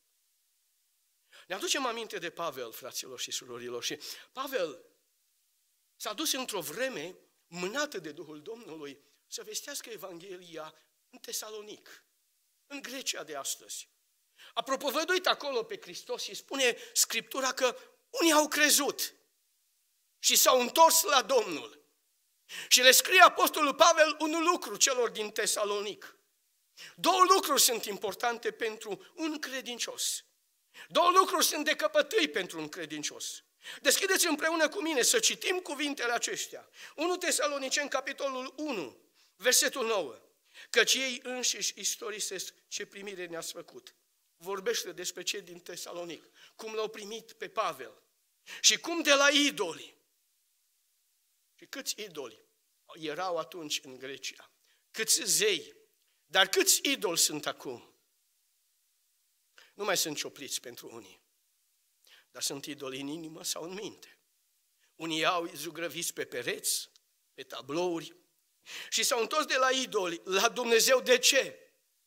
Ne aducem aminte de Pavel, fraților și surorilor, și Pavel s-a dus într-o vreme mânată de Duhul Domnului să vestească Evanghelia în Tesalonic, în Grecia de astăzi. A propovăduit acolo pe Hristos și spune Scriptura că unii au crezut și s-au întors la Domnul. Și le scrie Apostolul Pavel un lucru celor din Tesalonic. 2 lucruri sunt importante pentru un credincios. 2 lucruri sunt de căpătâi pentru un credincios. Deschideți împreună cu mine să citim cuvintele acestea. 1 Tesaloniceni, capitolul 1, versetul 9. Căci ei înșiși istorisesc ce primire ne-ați făcut. Vorbește despre cei din Tesalonic, cum l-au primit pe Pavel și cum de la idoli. Și câți idoli erau atunci în Grecia? Câți zei? Dar câți idoli sunt acum? Nu mai sunt ciopliți pentru unii, dar sunt idoli în inimă sau în minte. Unii au zugrăviți pe pereți, pe tablouri și s-au întors de la idoli la Dumnezeu. De ce?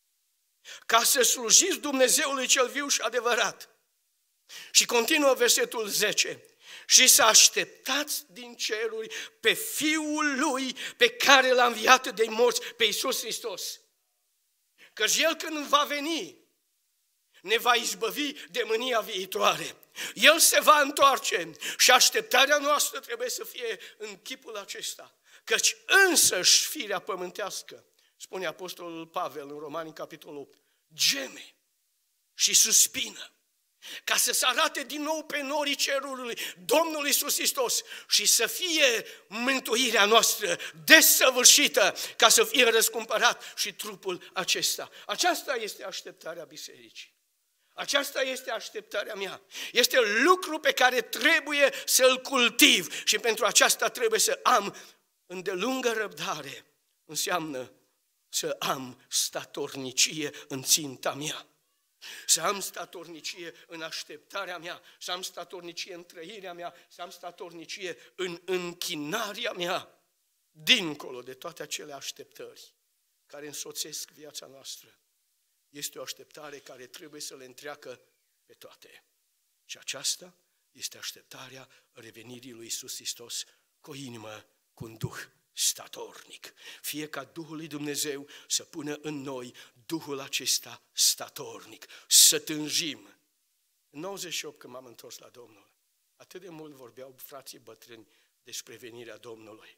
Ca să slujiți Dumnezeului cel viu și adevărat. Și continuă versetul 10. Și să așteptați din ceruri pe Fiul Lui pe care L-a înviat de morți, pe Iisus Hristos. Căci El când va veni, ne va izbăvi de mânia viitoare. El se va întoarce și așteptarea noastră trebuie să fie în chipul acesta. Căci însăși firea pământească, spune Apostolul Pavel în Romani, capitolul 8, geme și suspină, ca să se arate din nou pe norii cerului Domnul Iisus Hristos și să fie mântuirea noastră desăvârșită, ca să fie răscumpărat și trupul acesta. Aceasta este așteptarea bisericii. Aceasta este așteptarea mea. Este lucru pe care trebuie să-l cultiv și pentru aceasta trebuie să am îndelungă răbdare. Înseamnă să am statornicie în ținta mea. Să am statornicie în așteptarea mea, să am statornicie în trăirea mea, să am statornicie în închinarea mea, dincolo de toate acele așteptări care însoțesc viața noastră. Este o așteptare care trebuie să le întreacă pe toate. Și aceasta este așteptarea revenirii lui Iisus Hristos cu o inimă, cu un duh statornic. Fie ca Duhul lui Dumnezeu să pună în noi Duhul acesta statornic, să tânjim. În 98, când m-am întors la Domnul, atât de mult vorbeau frații bătrâni despre venirea Domnului.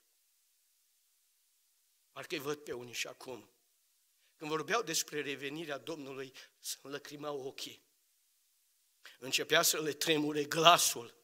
Parcă-i văd pe unii și acum. Când vorbeau despre revenirea Domnului, să-mi lăcrimau ochii. Începea să le tremure glasul.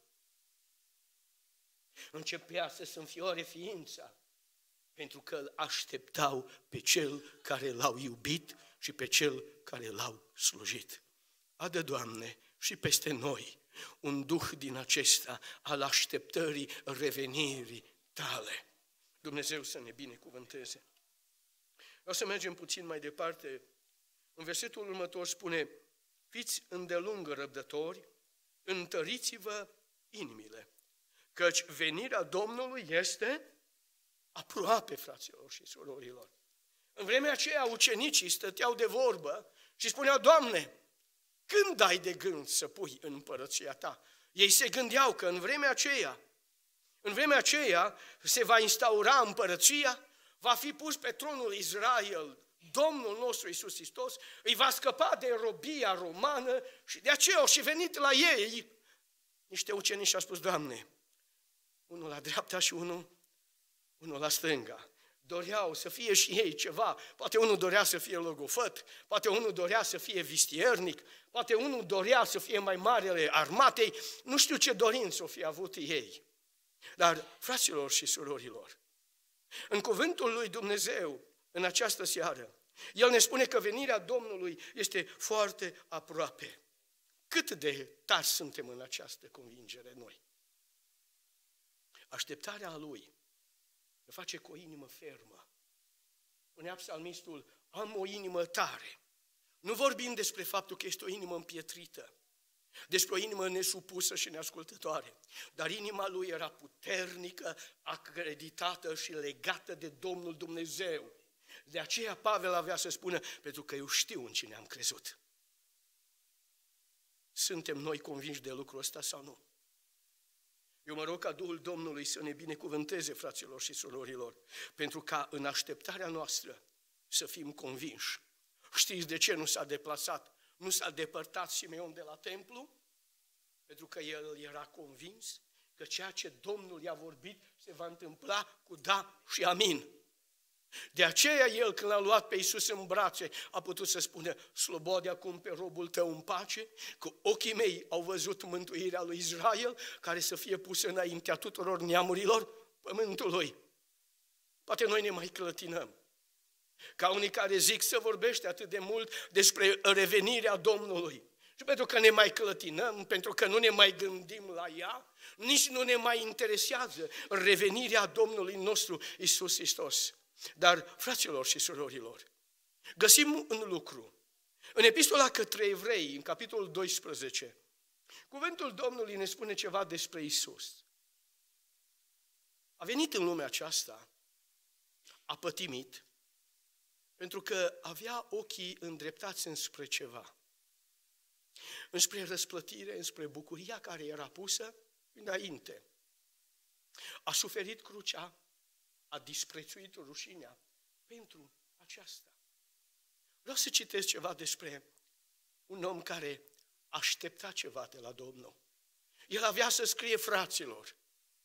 Începea să se înfiore ființa. Pentru că îl așteptau pe Cel care l-au iubit și pe Cel care l-au slujit. Adă, Doamne, și peste noi un duh din acesta al așteptării revenirii Tale. Dumnezeu să ne binecuvânteze. Vreau să mergem puțin mai departe. În versetul următor spune: fiți îndelungă răbdători, întăriți-vă inimile, căci venirea Domnului este aproape, fraților și surorilor. În vremea aceea ucenicii stăteau de vorbă și spuneau: Doamne, când ai de gând să pui în împărăția Ta? Ei se gândeau că în vremea aceea se va instaura împărăția, va fi pus pe tronul Israel Domnul nostru Iisus Hristos, îi va scăpa de robia romană și de aceea au și venit la ei niște ucenici și au spus: Doamne, unul la dreapta și unul la stânga. Doreau să fie și ei ceva. Poate unul dorea să fie logofăt, poate unul dorea să fie vistiernic, poate unul dorea să fie mai marele armatei. Nu știu ce dorință o fi avut ei. Dar, fraților și surorilor, în cuvântul lui Dumnezeu, în această seară, El ne spune că venirea Domnului este foarte aproape. Cât de tari suntem în această convingere noi? Așteptarea Lui ne face cu o inimă fermă. Spunea psalmistul: am o inimă tare. Nu vorbim despre faptul că este o inimă împietrită, despre o inimă nesupusă și neascultătoare, dar inima lui era puternică, acreditată și legată de Domnul Dumnezeu. De aceea Pavel avea să spună: pentru că eu știu în cine am crezut. Suntem noi convinși de lucrul ăsta sau nu? Eu mă rog ca Duhul Domnului să ne binecuvânteze, fraților și surorilor, pentru ca în așteptarea noastră să fim convinși. Știți de ce nu s-a deplasat, nu s-a depărtat Simeon de la templu? Pentru că el era convins că ceea ce Domnul i-a vorbit se va întâmpla cu da și amin. De aceea el, când l-a luat pe Iisus în brațe, a putut să spună: slobode acum pe robul tău în pace, că ochii mei au văzut mântuirea lui Israel, care să fie pusă înaintea tuturor neamurilor pământului. Poate noi ne mai clătinăm, ca unii care zic să vorbește atât de mult despre revenirea Domnului. Și pentru că ne mai clătinăm, pentru că nu ne mai gândim la ea, nici nu ne mai interesează revenirea Domnului nostru Iisus Hristos. Dar, fraților și surorilor, găsim un lucru. În epistola către evrei, în capitolul 12, cuvântul Domnului ne spune ceva despre Iisus. A venit în lumea aceasta, a pătimit, pentru că avea ochii îndreptați înspre ceva. Înspre răsplătire, înspre bucuria care era pusă înainte. A suferit crucea, a disprețuit rușinea pentru aceasta. Vreau să citesc ceva despre un om care aștepta ceva de la Domnul. El avea să scrie: fraților,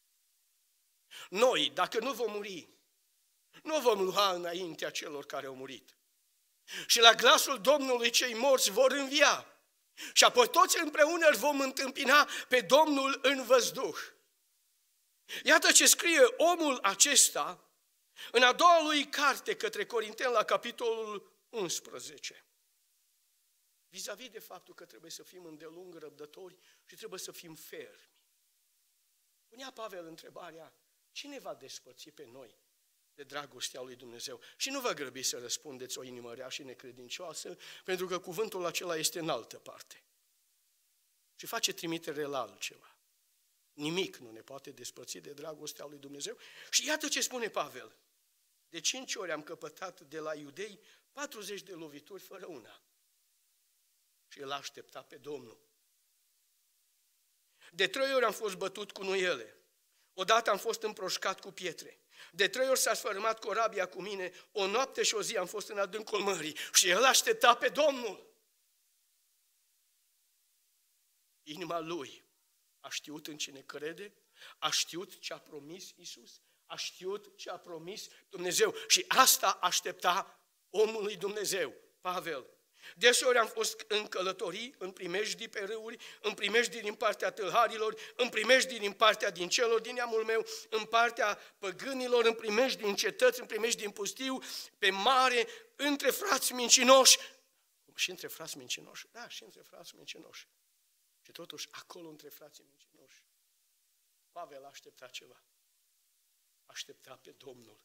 noi, dacă nu vom muri, nu vom lua înaintea celor care au murit. Și la glasul Domnului cei morți vor învia. Și apoi toți împreună îl vom întâmpina pe Domnul în văzduh. Iată ce scrie omul acesta în a doua lui carte către Corinteni, la capitolul 11. Vis-a-vis de faptul că trebuie să fim îndelung răbdători și trebuie să fim fermi. Punea Pavel întrebarea: cine va despărți pe noi de dragostea lui Dumnezeu? Și nu vă grăbiți să răspundeți: o inimă rea și necredincioasă, pentru că cuvântul acela este în altă parte. Și face trimitere la altceva. Nimic nu ne poate despărți de dragostea lui Dumnezeu. Și iată ce spune Pavel: de 5 ori am căpătat de la iudei 40 de lovituri fără una. Și el aștepta pe Domnul. De 3 ori am fost bătut cu nuiele. Odată am fost împroșcat cu pietre. De 3 ori s-a sfărâmat corabia cu mine. O noapte și o zi am fost în adâncul mării. Și el aștepta pe Domnul. Inima lui a știut în cine crede, a știut ce a promis Iisus, a știut ce a promis Dumnezeu. Și asta aștepta omul lui Dumnezeu, Pavel. Deseori am fost în călătorii, în primejdii pe râuri, în primejdii din partea tâlharilor, în primejdii din partea din celor din neamul meu, în partea păgânilor, în primejdii din cetăți, în primejdii din pustiu, pe mare, între frați mincinoși. Și între frați mincinoși? Da, și între frați mincinoși. Și totuși, acolo, între frații mincinoși, Pavel aștepta ceva. Aștepta pe Domnul.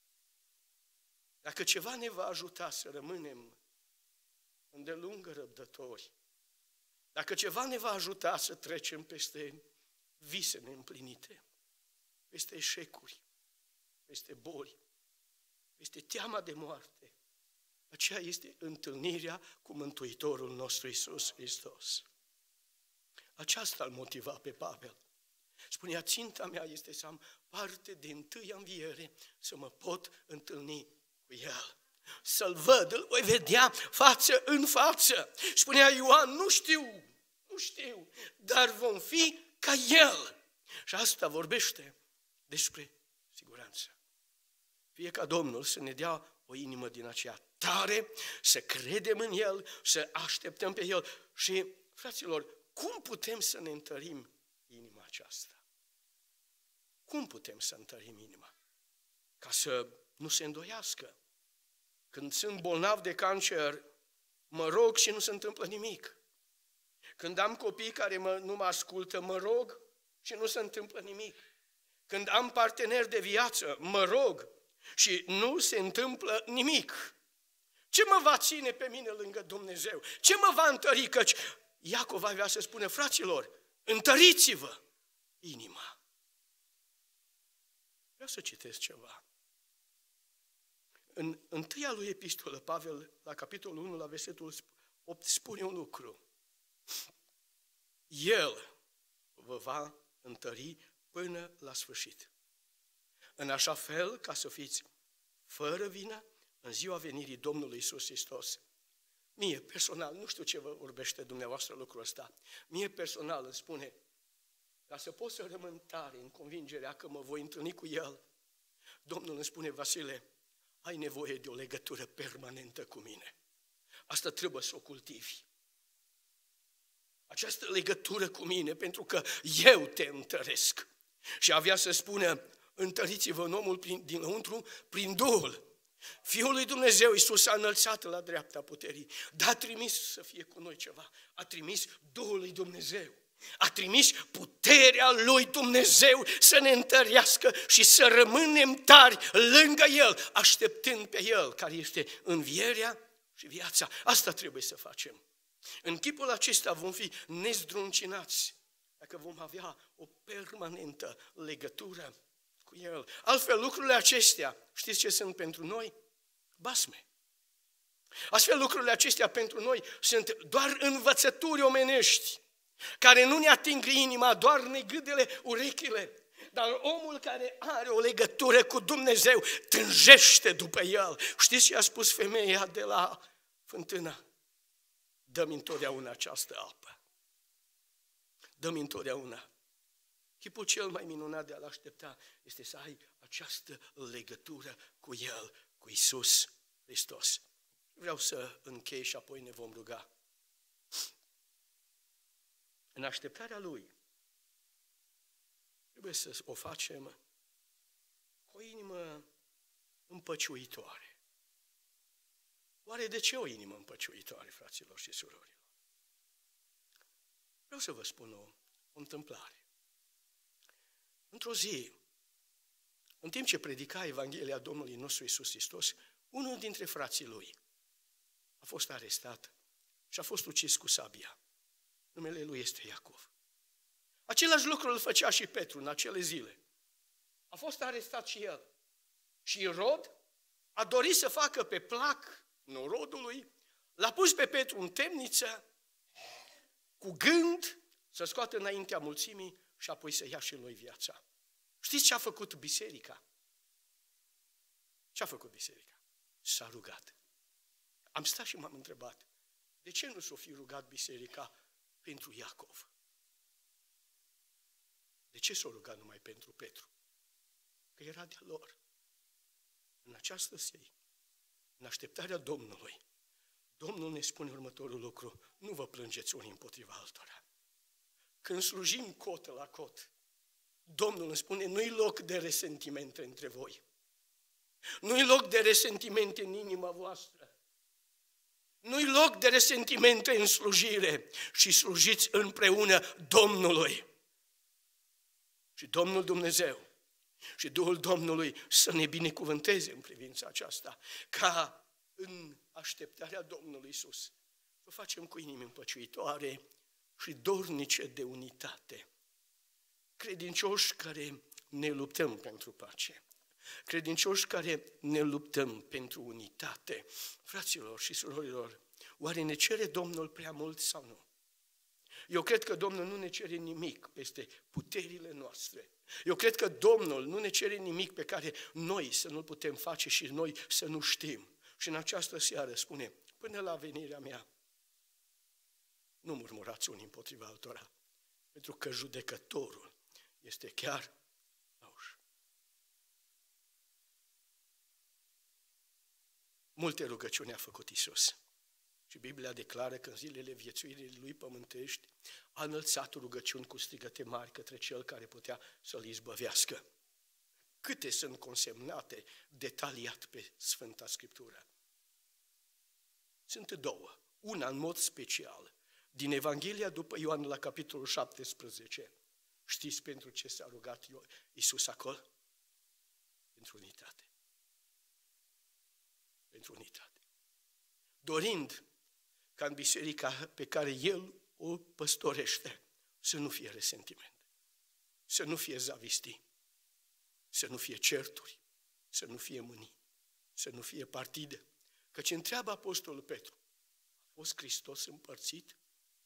Dacă ceva ne va ajuta să rămânem îndelungă răbdători, dacă ceva ne va ajuta să trecem peste vise neîmplinite, peste eșecuri, peste boli, peste teama de moarte, aceea este întâlnirea cu Mântuitorul nostru Iisus Hristos. Aceasta îl motiva pe Pavel. Spunea: ținta mea este să am parte de întâia înviere, să mă pot întâlni cu El. Să-L văd, îl voi vedea față în față. Spunea Ioan: nu știu, dar vom fi ca El. Și asta vorbește despre siguranță. Fie ca Domnul să ne dea o inimă din aceea tare, să credem în El, să așteptăm pe El. Și, fraților, cum putem să ne întărim inima aceasta? Cum putem să întărim inima? Ca să nu se îndoiască. Când sunt bolnav de cancer, mă rog și nu se întâmplă nimic. Când am copii care nu mă ascultă, mă rog și nu se întâmplă nimic. Când am partener de viață, mă rog și nu se întâmplă nimic. Ce mă va ține pe mine lângă Dumnezeu? Ce mă va întări? Căci Iacov avea să spună: fraților, întăriți-vă inima. Vreau să citesc ceva. În întâia lui epistolă, Pavel, la capitolul 1, la versetul 8, spune un lucru. El vă va întări până la sfârșit, în așa fel ca să fiți fără vină în ziua venirii Domnului Iisus Hristos. Mie personal, nu știu ce vă vorbește dumneavoastră lucrul ăsta, mie personal îmi spune: ca să pot să rămân tare în convingerea că mă voi întâlni cu El, Domnul îmi spune: Vasile, ai nevoie de o legătură permanentă cu mine. Asta trebuie să o cultivi. Această legătură cu mine, pentru că eu te întăresc. Și avea să spună: întăriți-vă în omul dinăuntru prin Duhul. Fiul lui Dumnezeu, Iisus, a înălțat la dreapta puterii, dar a trimis să fie cu noi ceva. A trimis Duhul lui Dumnezeu. A trimis puterea lui Dumnezeu să ne întărească și să rămânem tari lângă El, așteptând pe El, care este învierea și viața. Asta trebuie să facem. În chipul acesta vom fi nezdruncinați, dacă vom avea o permanentă legătură cu El. Altfel, lucrurile acestea, știți ce sunt pentru noi? Basme. Astfel, lucrurile acestea pentru noi sunt doar învățături omenești, care nu ne ating inima, doar ne gâdele urechile. Dar omul care are o legătură cu Dumnezeu tânjește după El. Știți ce a spus femeia de la fântână? dă-mi întotdeauna această apă. Dă-mi întotdeauna. Chipul cel mai minunat de a-L aștepta este să ai această legătură cu El, cu Iisus Hristos. Vreau să închei și apoi ne vom ruga. În așteptarea Lui, trebuie să o facem cu o inimă împăciuitoare. Oare de ce o inimă împăciuitoare, fraților și surorilor? Vreau să vă spun o întâmplare. Într-o zi, în timp ce predica Evanghelia Domnului nostru Iisus Hristos, unul dintre frații lui a fost arestat și a fost ucis cu sabia. Numele lui este Iacov. Același lucru îl făcea și Petru în acele zile. A fost arestat și el. Și Irod a dorit să facă pe plac norodului, l-a pus pe Petru în temniță, cu gând să scoată înaintea mulțimii și apoi să ia și lui viața. Știți ce a făcut biserica? Ce a făcut biserica? S-a rugat. Am stat și m-am întrebat, de ce nu s-o fi rugat biserica pentru Iacov? De ce s-o rugat numai pentru Petru? Că era de-a lor. În această zi, în așteptarea Domnului, Domnul ne spune următorul lucru, nu vă plângeți unii împotriva altora. Când slujim cot la cot, Domnul îmi spune, nu-i loc de resentimente între voi. Nu-i loc de resentimente în inima voastră. Nu-i loc de resentimente în slujire și slujiți împreună Domnului. Și Domnul Dumnezeu și Duhul Domnului să ne binecuvânteze în privința aceasta, ca în așteptarea Domnului Iisus să facem cu inimi împăciuitoare și dornice de unitate. Credincioși care ne luptăm pentru pace, credincioși care ne luptăm pentru unitate. Fraților și surorilor, oare ne cere Domnul prea mult sau nu? Eu cred că Domnul nu ne cere nimic peste puterile noastre. Eu cred că Domnul nu ne cere nimic pe care noi să nu putem face și noi să nu știm. Și în această seară spune, până la venirea mea, nu murmurați unii împotriva altora, pentru că judecătorul este chiar la ușă. Multe rugăciuni a făcut Iisus. Și Biblia declară că în zilele viețuirii lui pământești a înălțat rugăciuni cu strigăte mari către cel care putea să-l izbăvească. Câte sunt consemnate detaliat pe Sfânta Scriptură? Sunt două. Una în mod special, din Evanghelia după Ioan la capitolul 17. Știți pentru ce s-a rugat Iisus acolo? Pentru unitate. Pentru unitate. Dorind ca în biserica pe care El o păstorește să nu fie resentiment, să nu fie zavistii, să nu fie certuri, să nu fie mânii, să nu fie partide. Căci întreabă apostolul Petru, a fost Hristos împărțit?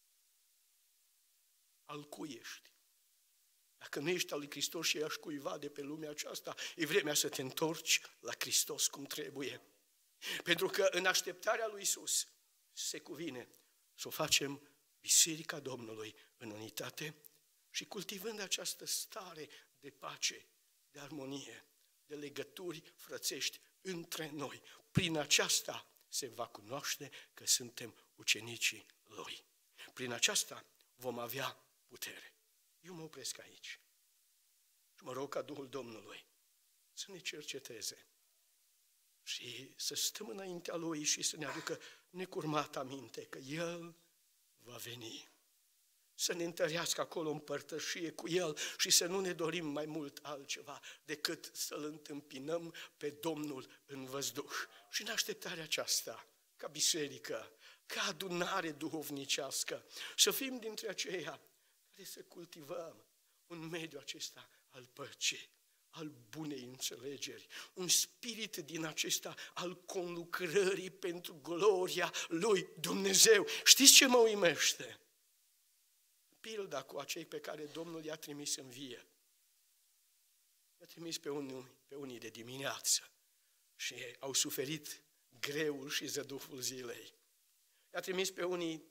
Al cui ești? Dacă nu ești al lui Hristos și ești cuiva de pe lumea aceasta, e vremea să te întorci la Hristos cum trebuie. Pentru că în așteptarea lui Iisus se cuvine să o facem Biserica Domnului în unitate și cultivând această stare de pace, de armonie, de legături frățești între noi. Prin aceasta se va cunoaște că suntem ucenicii Lui. Prin aceasta vom avea putere. Eu mă opresc aici și mă rog ca Duhul Domnului să ne cerceteze și să stăm înaintea Lui și să ne aducă necurmat aminte că El va veni. Să ne întărească acolo în părtășie cu El și să nu ne dorim mai mult altceva decât să-L întâmpinăm pe Domnul în văzduh. Și în așteptarea aceasta, ca biserică, ca adunare duhovnicească, să fim dintre aceia care să cultivăm un mediu acesta al păcii, al bunei înțelegeri, un spirit din acesta al conlucrării pentru gloria lui Dumnezeu. Știți ce mă uimește? Pilda cu acei pe care Domnul i-a trimis în vie. I-a trimis pe unii de dimineață și au suferit greul și zăduful zilei. I-a trimis pe unii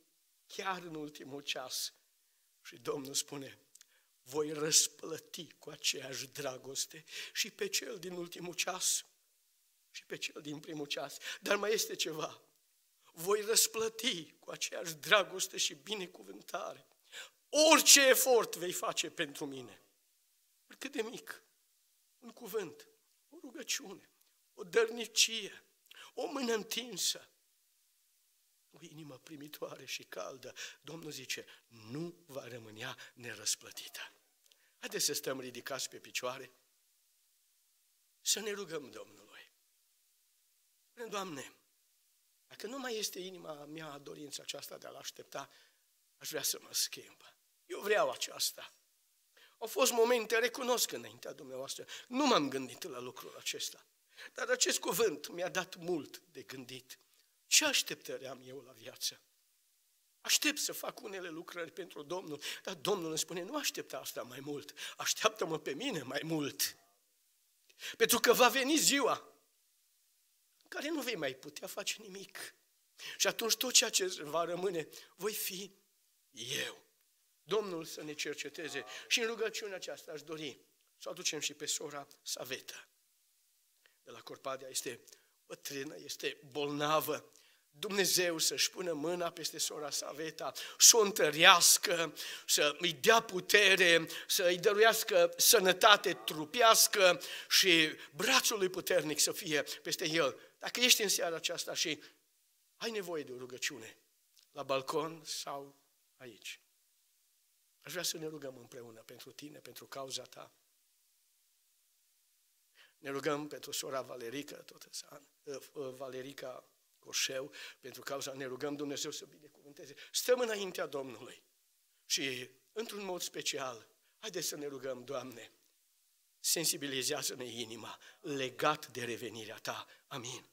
chiar în ultimul ceas. Și Domnul spune, voi răsplăti cu aceeași dragoste și pe cel din ultimul ceas și pe cel din primul ceas. Dar mai este ceva, voi răsplăti cu aceeași dragoste și binecuvântare orice efort vei face pentru mine. Cât de mic, un cuvânt, o rugăciune, o dărnicie, o mână întinsă, o inimă primitoare și caldă. Domnul zice, nu va rămânea nerăsplătită. Haideți să stăm ridicați pe picioare, să ne rugăm Domnului. Doamne, dacă nu mai este inima mea dorința aceasta de a-L aștepta, aș vrea să mă schimb. Eu vreau aceasta. Au fost momente, recunosc înaintea dumneavoastră, nu m-am gândit la lucrul acesta. Dar acest cuvânt mi-a dat mult de gândit. Ce așteptări am eu la viață? Aștept să fac unele lucrări pentru Domnul, dar Domnul îmi spune, nu aștepta asta mai mult, așteaptă-mă pe mine mai mult. Pentru că va veni ziua în care nu vei mai putea face nimic. Și atunci tot ceea ce va rămâne, voi fi eu. Domnul să ne cerceteze și în rugăciunea aceasta aș dori să o aducem și pe sora Saveta. De la Corpadea este bătrână, este bolnavă. Dumnezeu să-și pună mâna peste sora Saveta, să o întărească, să îi dea putere, să îi dăruiască sănătate trupească și brațul lui puternic să fie peste el. Dacă ești în seara aceasta și ai nevoie de o rugăciune, la balcon sau aici, aș vrea să ne rugăm împreună pentru tine, pentru cauza ta. Ne rugăm pentru sora Valerica, Valerica Coșeu, pentru cauza, ne rugăm Dumnezeu să binecuvânteze. Stăm înaintea Domnului și, într-un mod special, haideți să ne rugăm, Doamne, sensibilizează-ne inima legat de revenirea Ta. Amin.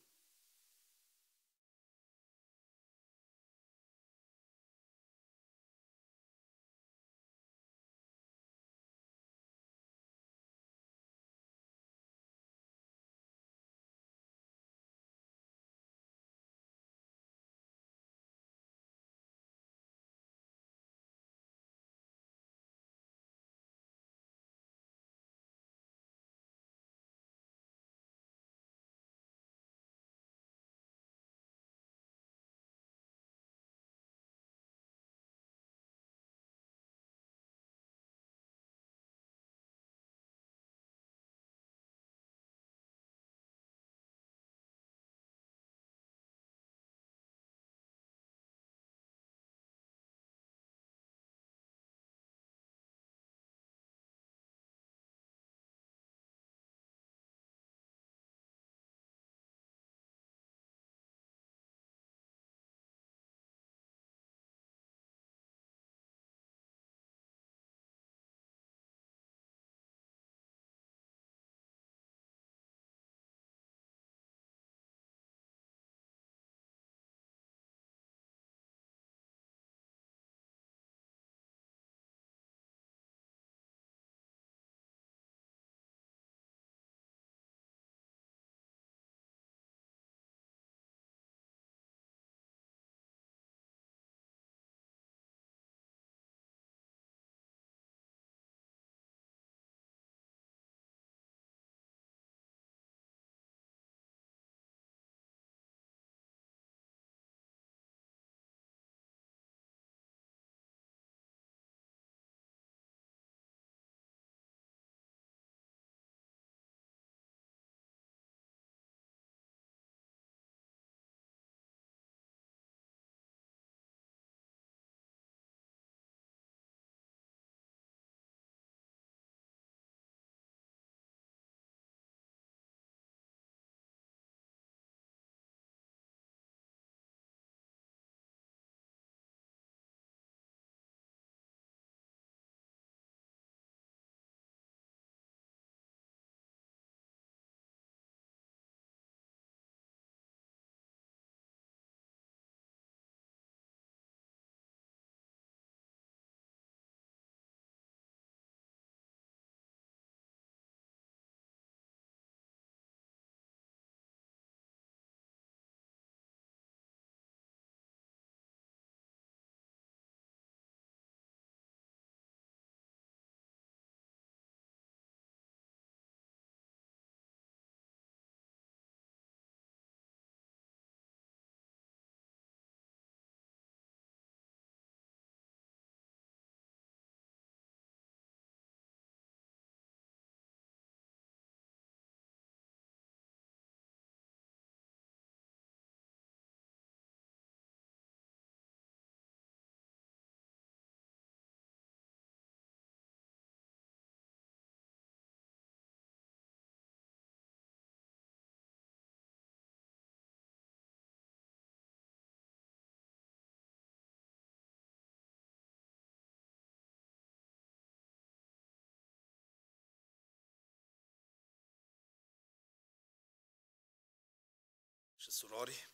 și surori,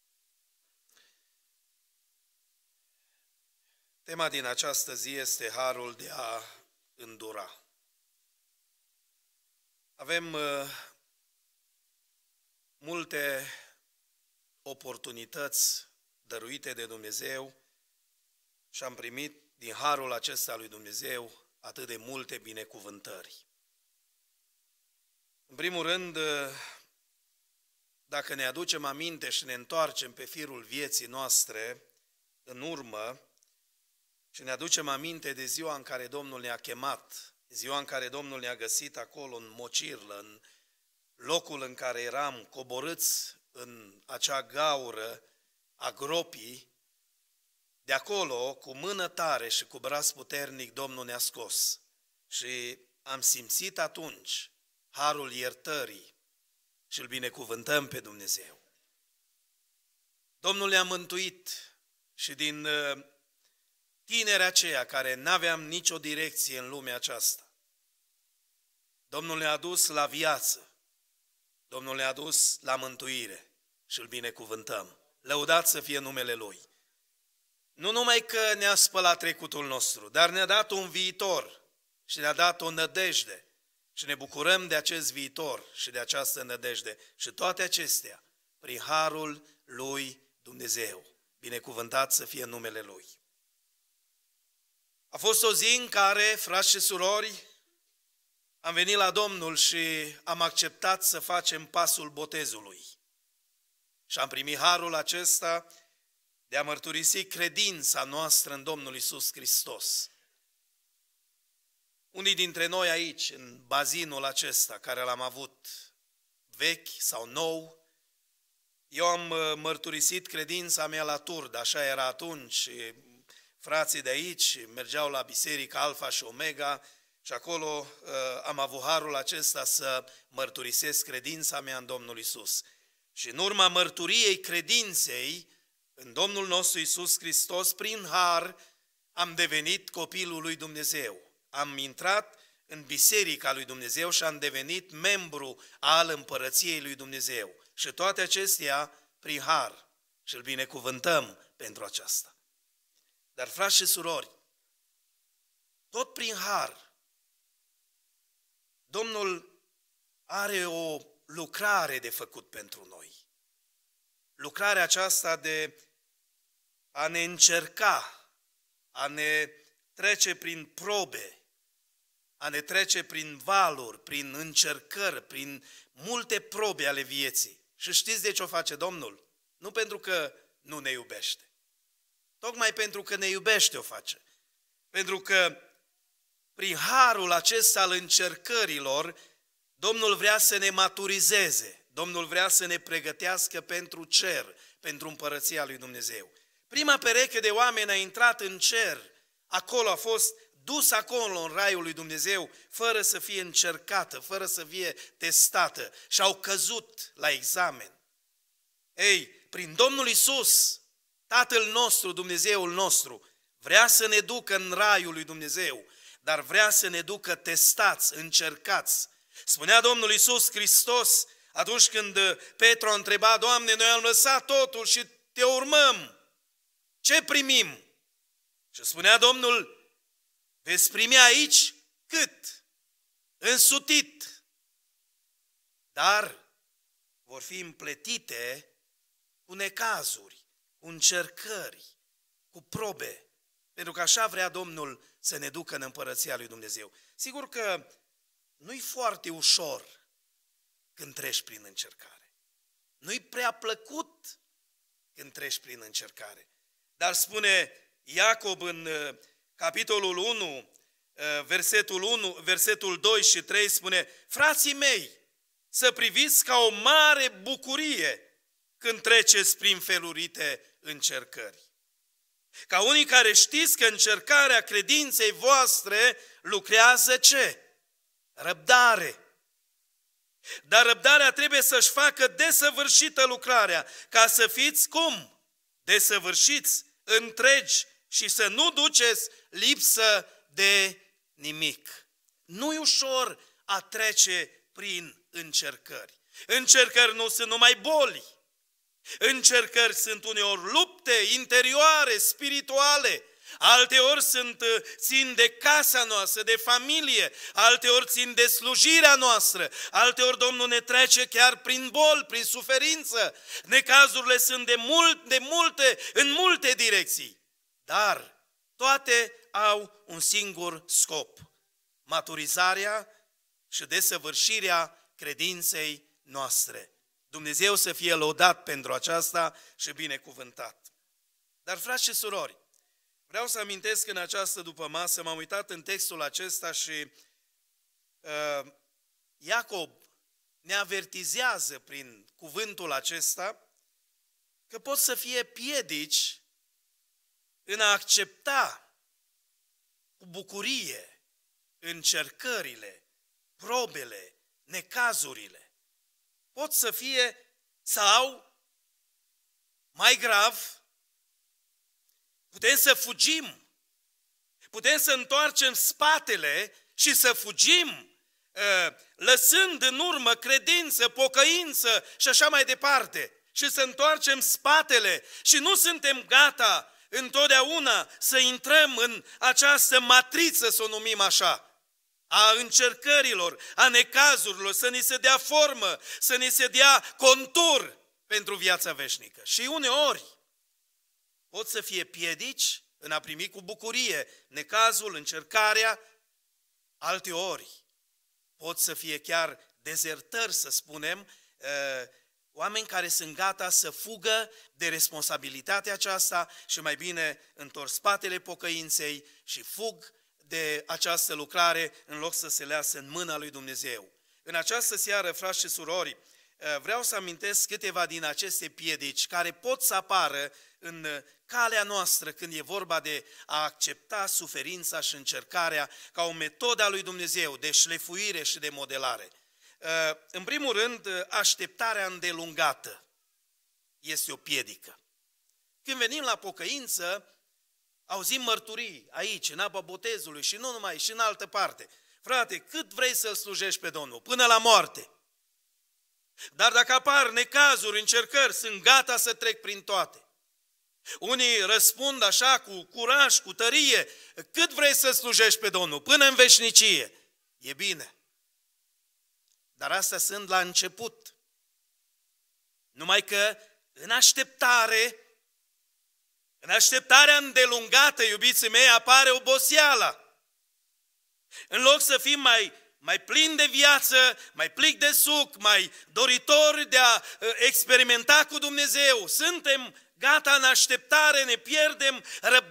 tema din această zi este harul de a îndura. Avem multe oportunități dăruite de Dumnezeu și am primit din harul acesta lui Dumnezeu atât de multe binecuvântări. În primul rând, dacă ne aducem aminte și ne întoarcem pe firul vieții noastre în urmă și ne aducem aminte de ziua în care Domnul ne-a chemat, ziua în care Domnul ne-a găsit acolo în mocirlă, în locul în care eram coborâți în acea gaură a gropii, de acolo, cu mână tare și cu braț puternic, Domnul ne-a scos și am simțit atunci harul iertării și îl binecuvântăm pe Dumnezeu. Domnul ne-a mântuit și din tinerii aceia care n-aveam nicio direcție în lumea aceasta, Domnul ne-a dus la viață, Domnul ne-a dus la mântuire și îl binecuvântăm. Lăudați să fie numele Lui. Nu numai că ne-a spălat trecutul nostru, dar ne-a dat un viitor și ne-a dat o nădejde și ne bucurăm de acest viitor și de această nădejde și toate acestea prin harul lui Dumnezeu. Binecuvântat să fie numele Lui. A fost o zi în care, frați și surori, am venit la Domnul și am acceptat să facem pasul botezului. Și am primit harul acesta de a mărturisi credința noastră în Domnul Iisus Hristos. Unii dintre noi aici, în bazinul acesta, care l-am avut vechi sau nou, eu am mărturisit credința mea la Turda, așa era atunci, frații de aici mergeau la biserica Alfa și Omega și acolo am avut harul acesta să mărturisesc credința mea în Domnul Iisus. Și în urma mărturiei credinței în Domnul nostru Iisus Hristos, prin har, am devenit copilul lui Dumnezeu. Am intrat în biserica lui Dumnezeu și am devenit membru al împărăției lui Dumnezeu. Și toate acestea prin har. Și îl binecuvântăm pentru aceasta. Dar, frați și surori, tot prin har, Domnul are o lucrare de făcut pentru noi. Lucrarea aceasta de a ne încerca, a ne trece prin probe, a ne trece prin valuri, prin încercări, prin multe probe ale vieții. Și știți de ce o face Domnul? Nu pentru că nu ne iubește. Tocmai pentru că ne iubește o face. Pentru că prin harul acesta al încercărilor, Domnul vrea să ne maturizeze. Domnul vrea să ne pregătească pentru cer, pentru împărăția lui Dumnezeu. Prima pereche de oameni a intrat în cer, acolo a fost dus acolo în raiul lui Dumnezeu, fără să fie încercată, fără să fie testată și au căzut la examen. Ei, prin Domnul Iisus, Tatăl nostru, Dumnezeul nostru, vrea să ne ducă în raiul lui Dumnezeu, dar vrea să ne ducă testați, încercați. Spunea Domnul Iisus Hristos atunci când Petru a întrebat: Doamne, noi am lăsat totul și te urmăm, ce primim? Și spunea Domnul: veți primi aici cât? Însutit. Dar vor fi împletite cu necazuri, cu încercări, cu probe. Pentru că așa vrea Domnul să ne ducă în împărăția lui Dumnezeu. Sigur că nu-i foarte ușor când treci prin încercare. Nu-i prea plăcut când treci prin încercare. Dar spune Iacob în capitolul 1, versetul 2 și 3, spune: frații mei, să priviți ca o mare bucurie când treceți prin felurite încercări. Ca unii care știți că încercarea credinței voastre lucrează ce? Răbdare. Dar răbdarea trebuie să-și facă desăvârșită lucrarea, ca să fiți cum? Desăvârșiți, întregi și să nu duceți lipsă de nimic. Nu-i ușor a trece prin încercări. Încercări nu sunt numai boli. Încercări sunt uneori lupte interioare, spirituale, alteori țin de casa noastră, de familie, alteori țin de slujirea noastră, alteori Domnul ne trece chiar prin boli, prin suferință. Necazurile sunt în multe direcții, dar toate au un singur scop: maturizarea și desăvârșirea credinței noastre. Dumnezeu să fie lăudat pentru aceasta și binecuvântat. Dar, frați și surori, vreau să amintesc în această dupămasă, m-am uitat în textul acesta și Iacob ne avertizează prin cuvântul acesta că pot să fie piedici în a accepta cu bucurie încercările, probele, necazurile. Pot să fie, sau, mai grav, putem să fugim, putem să întoarcem spatele și să fugim, lăsând în urmă credință, pocăință și așa mai departe, și să întoarcem spatele și nu suntem gata întotdeauna să intrăm în această matriță, să o numim așa, a încercărilor, a necazurilor, să ni se dea formă, să ni se dea contur pentru viața veșnică. Și uneori pot să fie piedici în a primi cu bucurie necazul, încercarea, alteori pot să fie chiar dezertări, să spunem, oameni care sunt gata să fugă de responsabilitatea aceasta și mai bine întorc spatele pocăinței și fug de această lucrare în loc să se lasă în mâna lui Dumnezeu. În această seară, frați și surori, vreau să amintesc câteva din aceste piedici care pot să apară în calea noastră când e vorba de a accepta suferința și încercarea ca o metodă a lui Dumnezeu de șlefuire și de modelare. În primul rând, așteptarea îndelungată este o piedică. Când venim la pocăință, auzim mărturii aici, în apa botezului și nu numai, și în altă parte. Frate, cât vrei să-L slujești pe Domnul? Până la moarte. Dar dacă apar necazuri, încercări, sunt gata să trec prin toate. Unii răspund așa cu curaj, cu tărie, cât vrei să slujești pe Domnul? Până în veșnicie. E bine. Dar astea sunt la început. Numai că în așteptarea îndelungată, iubiții mei, apare oboseala. În loc să fim mai plini de viață, mai plic de suc, mai doritori de a experimenta cu Dumnezeu, suntem gata în așteptare, ne pierdem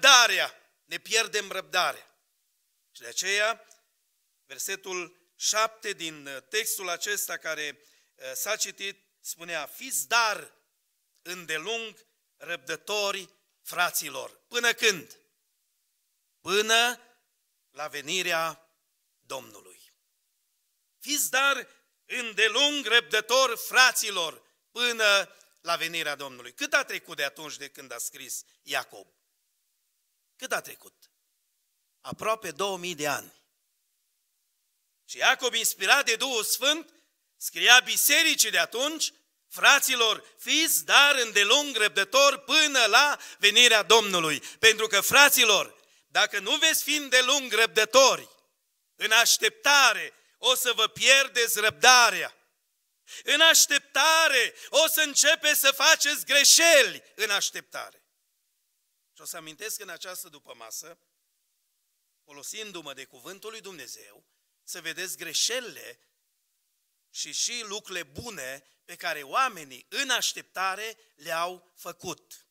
răbdarea. Și de aceea, versetul 7 din textul acesta care s-a citit spunea: fiți dar îndelung răbdători, fraților. Până când? Până la venirea Domnului. Fiți dar îndelung răbdători, fraților, până la venirea Domnului. Cât a trecut de atunci de când a scris Iacob? Cât a trecut? Aproape 2000 de ani. Și Iacob, inspirat de Duhul Sfânt, scria bisericii de atunci: fraților, fiți dar îndelung răbdători până la venirea Domnului. Pentru că, fraților, dacă nu veți fi îndelung răbdători în așteptare, o să vă pierdeți răbdarea. În așteptare o să începeți să faceți greșeli în așteptare. Și o să amintesc în această dupămasă, folosindu-mă de cuvântul lui Dumnezeu, să vedeți greșelile și lucrurile bune pe care oamenii în așteptare le-au făcut.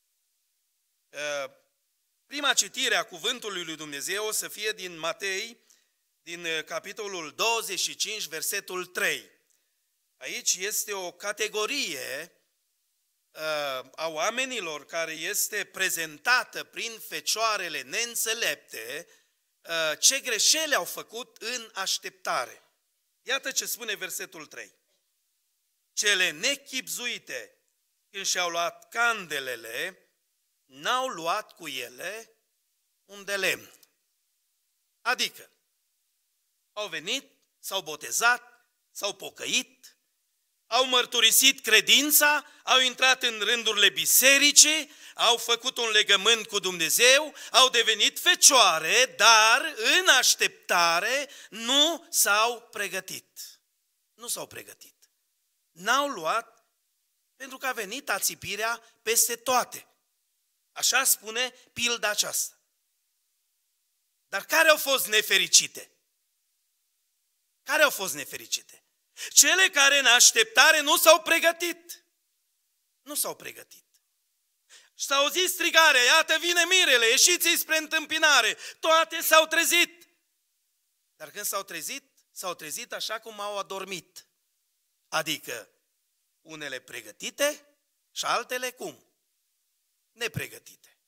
Prima citire a cuvântului lui Dumnezeu o să fie din Matei, din capitolul 25, versetul 3. Aici este o categorie a oamenilor care este prezentată prin fecioarele neînțelepte, ce greșeli au făcut în așteptare. Iată ce spune versetul 3. Cele nechibzuite, când și-au luat candelele, n-au luat cu ele un de lemn. Adică, au venit, s-au botezat, s-au pocăit, au mărturisit credința, au intrat în rândurile bisericii, au făcut un legământ cu Dumnezeu, au devenit fecioare, dar în așteptare nu s-au pregătit. Nu s-au pregătit. N-au luat, pentru că a venit ațipirea peste toate. Așa spune pilda aceasta. Dar care au fost nefericite? Care au fost nefericite? Cele care în așteptare nu s-au pregătit. Nu s-au pregătit. Și s-au auzit strigarea, iată vine mirele, ieșiți-i spre întâmpinare. Toate s-au trezit. Dar când s-au trezit așa cum au adormit. Adică unele pregătite și altele cum? Nepregătite.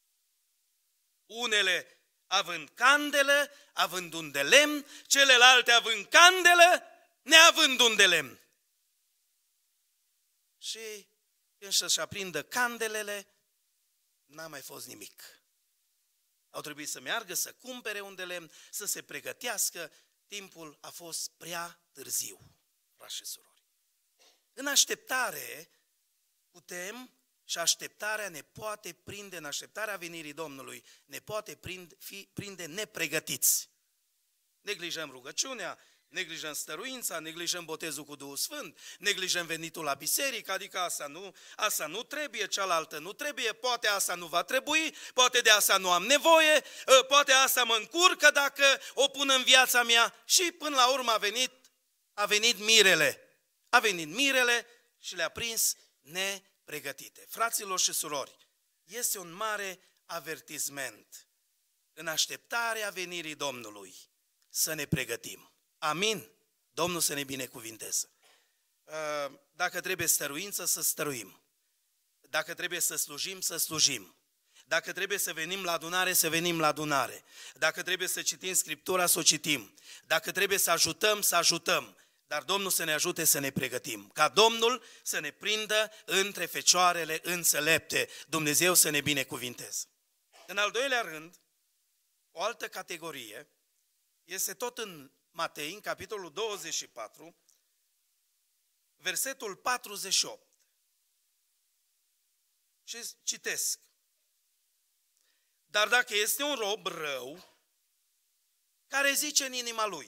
Unele având candelă, având un de lemn, celelalte având candelă, neavând un de lemn. Și când să-și aprindă candelele, n-a mai fost nimic. Au trebuit să meargă, să cumpere un de lemn, să se pregătească. Timpul a fost prea târziu, frați și surori. În așteptare putem, și așteptarea ne poate prinde, în așteptarea venirii Domnului, ne poate prinde nepregătiți. Neglijăm rugăciunea, neglijăm stăruința, neglijăm botezul cu Duhul Sfânt, neglijăm venitul la biserică, adică asta nu trebuie, cealaltă nu trebuie, poate asta nu va trebui, poate de asta nu am nevoie, poate asta mă încurcă dacă o pun în viața mea. Și până la urmă a venit mirele. A venit mirele și le-a prins nepregătite. Fraților și surori, este un mare avertisment în așteptarea venirii Domnului să ne pregătim. Amin? Domnul să ne binecuvinteze. Dacă trebuie stăruință, să stăruim. Dacă trebuie să slujim, să slujim. Dacă trebuie să venim la adunare, să venim la adunare. Dacă trebuie să citim Scriptura, să o citim. Dacă trebuie să ajutăm, să ajutăm. Dar Domnul să ne ajute să ne pregătim. Ca Domnul să ne prindă între fecioarele înțelepte. Dumnezeu să ne binecuvinteze. În al doilea rând, o altă categorie este tot în Matei, în capitolul 24, versetul 48. Și citesc. Dar dacă este un rob rău, care zice în inima lui,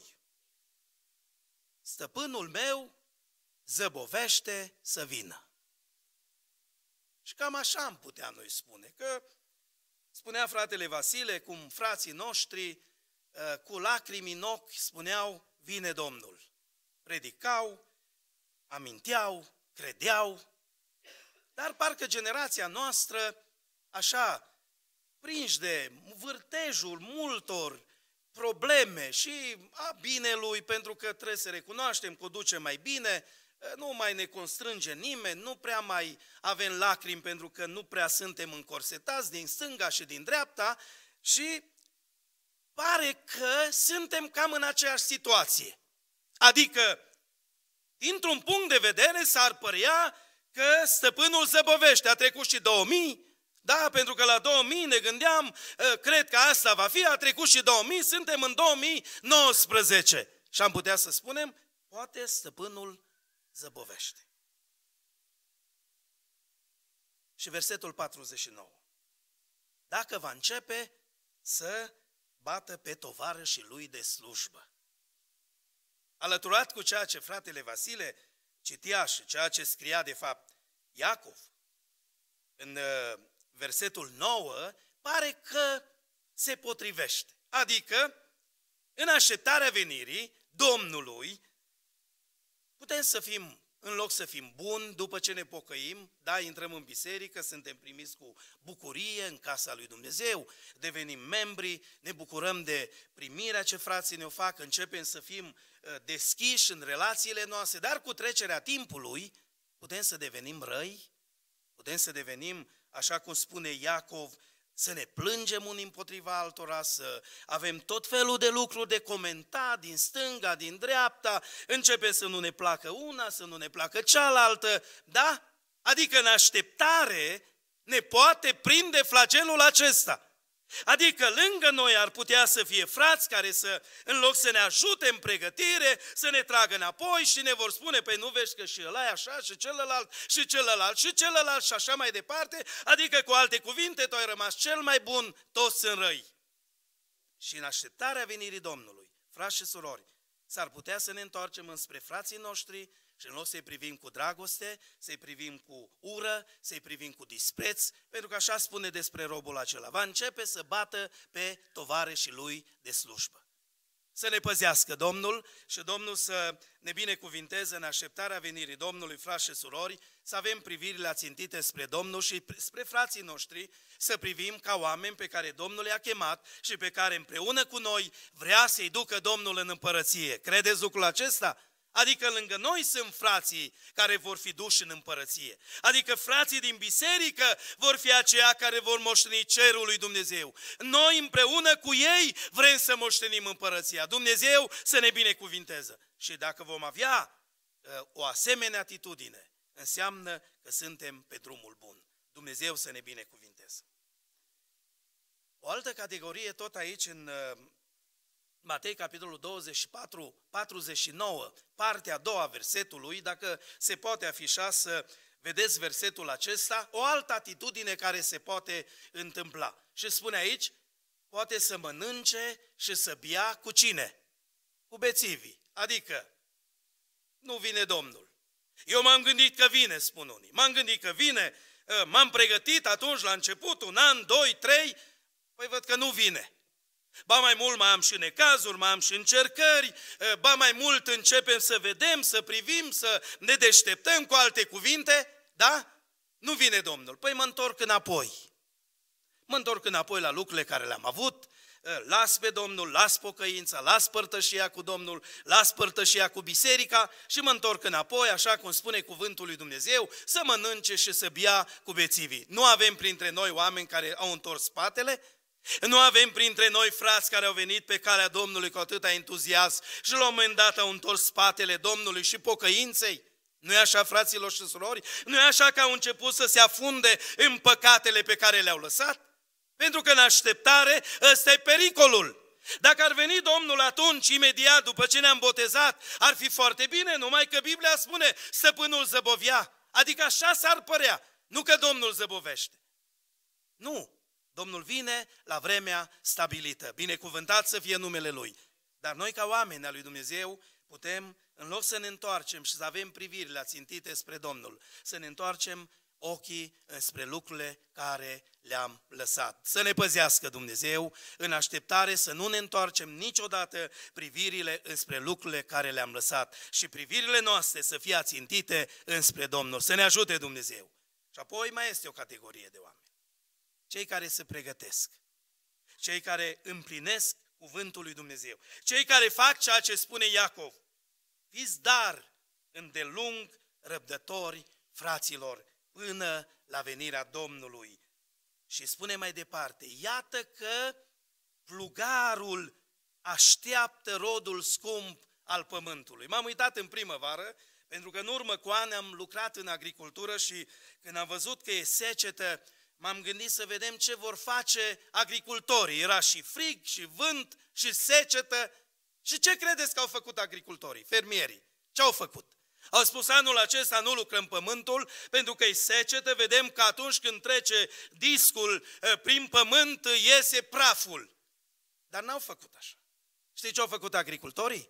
stăpânul meu zăbovește să vină. Și cam așa am putea noi spune, că spunea fratele Vasile, cum frații noștri cu lacrimi în ochi spuneau, vine Domnul. Predicau, aminteau, credeau, dar parcă generația noastră, așa, prinși de vârtejul multor probleme și a binelui, pentru că trebuie să recunoaștem că o duce mai bine, nu mai ne constrânge nimeni, nu prea mai avem lacrimi pentru că nu prea suntem încorsetați din stânga și din dreapta și pare că suntem cam în aceeași situație. Adică, dintr-un punct de vedere, s-ar părea că stăpânul zăbovește. A trecut și 2000, da, pentru că la 2000 ne gândeam, cred că asta va fi, a trecut și 2000, suntem în 2019. Și am putea să spunem, poate stăpânul zăbovește. Și versetul 49. Dacă va începe să bată pe tovarășii lui de slujbă. Alăturat cu ceea ce fratele Vasile citea și ceea ce scria de fapt Iacov, în versetul 9, pare că se potrivește. Adică, în așteptarea venirii Domnului, putem să fim, în loc să fim buni, după ce ne pocăim, da, intrăm în biserică, suntem primiți cu bucurie în casa lui Dumnezeu, devenim membri, ne bucurăm de primirea ce frații ne-o fac, începem să fim deschiși în relațiile noastre, dar cu trecerea timpului putem să devenim răi, putem să devenim, așa cum spune Iacov, să ne plângem unii împotriva altora, să avem tot felul de lucruri de comentat din stânga, din dreapta, începe să nu ne placă una, să nu ne placă cealaltă, da? Adică în așteptare ne poate prinde flagelul acesta. Adică lângă noi ar putea să fie frați care în loc să ne ajute în pregătire, să ne tragă înapoi și ne vor spune, păi nu vezi că și ăla e așa și celălalt și celălalt și celălalt și așa mai departe, adică cu alte cuvinte, tu ai rămas cel mai bun, toți sunt răi. Și în așteptarea venirii Domnului, frați și surori, s-ar putea să ne întoarcem înspre frații noștri și în loc să-i privim cu dragoste, să-i privim cu ură, să-i privim cu dispreț, pentru că așa spune despre robul acela. Va începe să bată pe tovarășii lui de slujbă. Să ne păzească Domnul și Domnul să ne binecuvinteze în așteptarea venirii Domnului, frați și surori, să avem privirile ațintite spre Domnul și spre frații noștri, să privim ca oameni pe care Domnul i-a chemat și pe care împreună cu noi vrea să-i ducă Domnul în împărăție. Credeți lucrul acesta? Adică lângă noi sunt frații care vor fi duși în împărăție. Adică frații din biserică vor fi aceia care vor moșteni cerul lui Dumnezeu. Noi împreună cu ei vrem să moștenim împărăția. Dumnezeu să ne binecuvinteze. Și dacă vom avea o asemenea atitudine, înseamnă că suntem pe drumul bun. Dumnezeu să ne binecuvinteze. O altă categorie tot aici în Matei, capitolul 24, 49, partea a doua versetului, dacă se poate afișa să vedeți versetul acesta, o altă atitudine care se poate întâmpla. Și spune aici, poate să mănânce și să bea cu cine? Cu bețivii. Adică, nu vine Domnul. Eu m-am gândit că vine, spun unii. M-am gândit că vine, m-am pregătit atunci la început, 1 an, 2, 3, păi văd că nu vine. Ba mai mult mai am și necazuri, mai am și încercări, ba mai mult începem să vedem, să privim, să ne deșteptăm, cu alte cuvinte, da? Nu vine Domnul. Păi mă întorc înapoi. Mă întorc înapoi la lucrurile care le-am avut, las pe Domnul, las pocăința, las părtășia cu Domnul, las părtășia cu biserica și mă întorc înapoi, așa cum spune cuvântul lui Dumnezeu, să mănânce și să bea cu bețivii. Nu avem printre noi oameni care au întors spatele? Nu avem printre noi frați care au venit pe calea Domnului cu atâta entuziasm și la un moment dat au întors spatele Domnului și pocăinței? Nu-i așa, fraților și surori? Nu-i așa că au început să se afunde în păcatele pe care le-au lăsat? Pentru că în așteptare ăsta e pericolul. Dacă ar veni Domnul atunci, imediat după ce ne-am botezat, ar fi foarte bine, numai că Biblia spune stăpânul zăbovia. Adică așa s-ar părea, nu că Domnul zăbovește. Nu. Domnul vine la vremea stabilită. Binecuvântat să fie numele Lui. Dar noi ca oameni al lui Dumnezeu putem, în loc să ne întoarcem și să avem privirile ațintite spre Domnul, să ne întoarcem ochii spre lucrurile care le-am lăsat. Să ne păzească Dumnezeu în așteptare să nu ne întoarcem niciodată privirile înspre lucrurile care le-am lăsat și privirile noastre să fie ațintite înspre Domnul. Să ne ajute Dumnezeu. Și apoi mai este o categorie de oameni. Cei care se pregătesc, cei care împlinesc cuvântul lui Dumnezeu, cei care fac ceea ce spune Iacov. Fiți dar îndelung răbdători, fraților, până la venirea Domnului. Și spune mai departe, iată că plugarul așteaptă rodul scump al pământului. M-am uitat în primăvară, pentru că în urmă cu ani am lucrat în agricultură și când am văzut că e secetă, m-am gândit să vedem ce vor face agricultorii. Era și frig, și vânt, și secetă. Și ce credeți că au făcut agricultorii, fermierii? Ce au făcut? Au spus anul acesta nu lucrăm pământul pentru că e secetă, vedem că atunci când trece discul prin pământ iese praful. Dar n-au făcut așa. Știi ce au făcut agricultorii?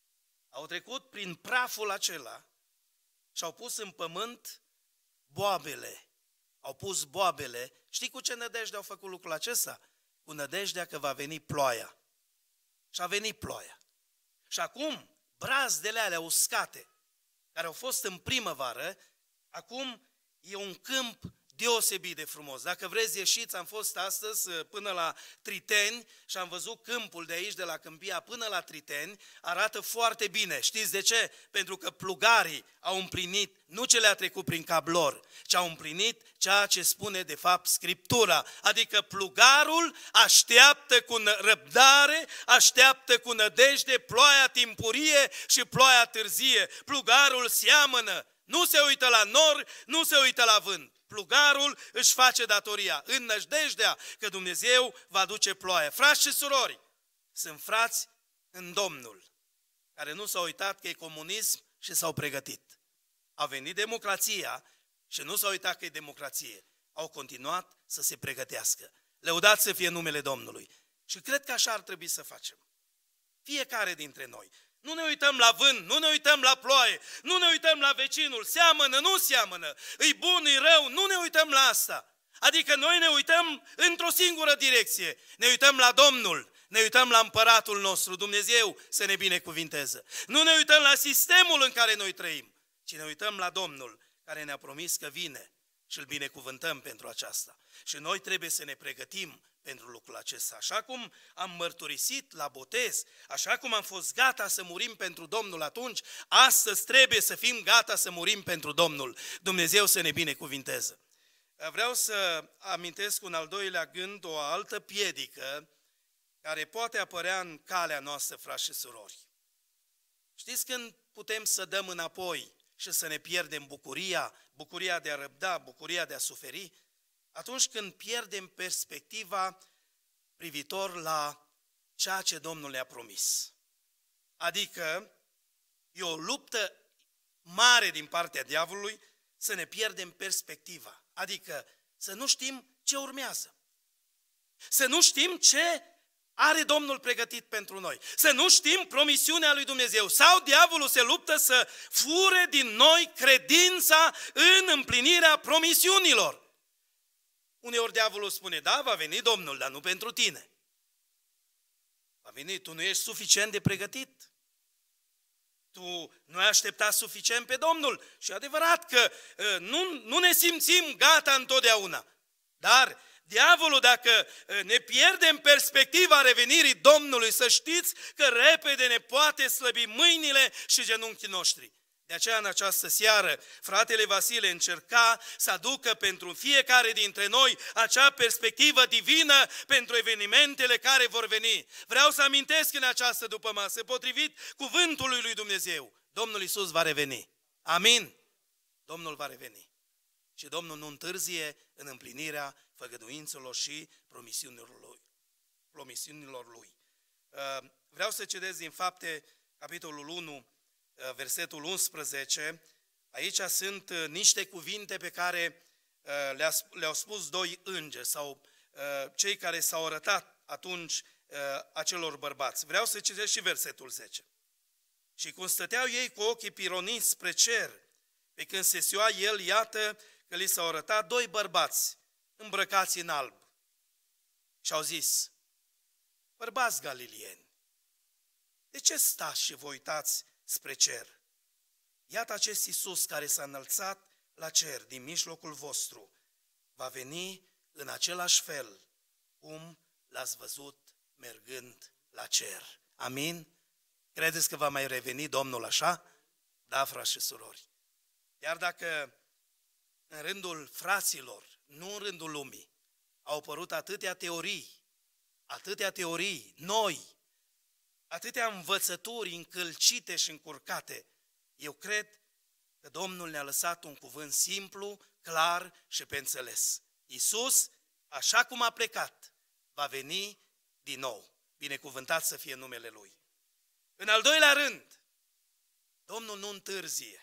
Au trecut prin praful acela și au pus în pământ boabele. Au pus boabele. Știi cu ce nădejde au făcut lucrul acesta? Cu nădejdea că va veni ploaia. Și a venit ploaia. Și acum brazdele alea uscate, care au fost în primăvară, acum e un câmp deosebit de frumos. Dacă vreți ieșiți, am fost astăzi până la Triteni și am văzut câmpul de aici, de la Câmpia până la Triteni, arată foarte bine. Știți de ce? Pentru că plugarii au împlinit, nu ce le-a trecut prin cap lor, ci au împlinit ceea ce spune de fapt Scriptura. Adică plugarul așteaptă cu răbdare, așteaptă cu nădejde ploaia timpurie și ploaia târzie. Plugarul seamănă, nu se uită la nor, nu se uită la vânt. plugarul își face datoria, în nădejdea că Dumnezeu va duce ploaia. Frați și surori, sunt frați în Domnul, care nu s-au uitat că e comunism și s-au pregătit. A venit democrația și nu s-au uitat că e democrație. Au continuat să se pregătească. Lăudați să fie numele Domnului. Și cred că așa ar trebui să facem. Fiecare dintre noi. Nu ne uităm la vânt, nu ne uităm la ploaie, nu ne uităm la vecinul, seamănă, nu seamănă, îi bun, îi rău, nu ne uităm la asta. Adică noi ne uităm într-o singură direcție, ne uităm la Domnul, ne uităm la împăratul nostru, Dumnezeu să ne binecuvinteze. Nu ne uităm la sistemul în care noi trăim, ci ne uităm la Domnul care ne-a promis că vine și îl binecuvântăm pentru aceasta. Și noi trebuie să ne pregătim pentru lucrul acesta. Așa cum am mărturisit la botez, așa cum am fost gata să murim pentru Domnul atunci, astăzi trebuie să fim gata să murim pentru Domnul. Dumnezeu să ne binecuvinteze. Vreau să amintesc un al doilea gând, o altă piedică care poate apărea în calea noastră, frați și surori. Știți când putem să dăm înapoi și să ne pierdem bucuria de a răbda, bucuria de a suferi? Atunci când pierdem perspectiva privitor la ceea ce Domnul ne-a promis. Adică e o luptă mare din partea diavolului să ne pierdem perspectiva. Adică să nu știm ce urmează. Să nu știm ce are Domnul pregătit pentru noi. Să nu știm promisiunea lui Dumnezeu. Sau diavolul se luptă să fure din noi credința în împlinirea promisiunilor. Uneori diavolul spune, da, va veni Domnul, dar nu pentru tine. Va veni, tu nu ești suficient de pregătit. Tu nu ai așteptat suficient pe Domnul. Și adevărat că nu ne simțim gata întotdeauna. Dar diavolul, dacă ne pierdem perspectiva revenirii Domnului, să știți că repede ne poate slăbi mâinile și genunchii noștri. De aceea, în această seară, fratele Vasile încerca să aducă pentru fiecare dintre noi acea perspectivă divină pentru evenimentele care vor veni. Vreau să amintesc în această dupămasă, potrivit cuvântului lui Dumnezeu, Domnul Iisus va reveni. Amin? Domnul va reveni. Și Domnul nu întârzie în împlinirea făgăduințelor și promisiunilor Lui. Vreau să citesc din Fapte, capitolul 1, versetul 11, aici sunt niște cuvinte pe care le-au spus doi îngeri sau cei care s-au arătat atunci acelor bărbați. Vreau să citesc și versetul 10. Și cum stăteau ei cu ochii pironiți spre cer, pe când se sioa el, iată că li s-au arătat doi bărbați îmbrăcați în alb. Și au zis, bărbați galilieni, de ce stați și vă uitați spre cer? Iată acest Iisus care s-a înălțat la cer din mijlocul vostru, va veni în același fel cum l-ați văzut mergând la cer. Amin? Credeți că va mai reveni Domnul așa? Da, frați și surori. Iar dacă în rândul fraților, nu în rândul lumii, au apărut atâtea teorii noi, atâtea învățături încălcite și încurcate, eu cred că Domnul ne-a lăsat un cuvânt simplu, clar și pe înțeles. Iisus, așa cum a plecat, va veni din nou. Binecuvântat să fie numele Lui. În al doilea rând, Domnul nu întârzie.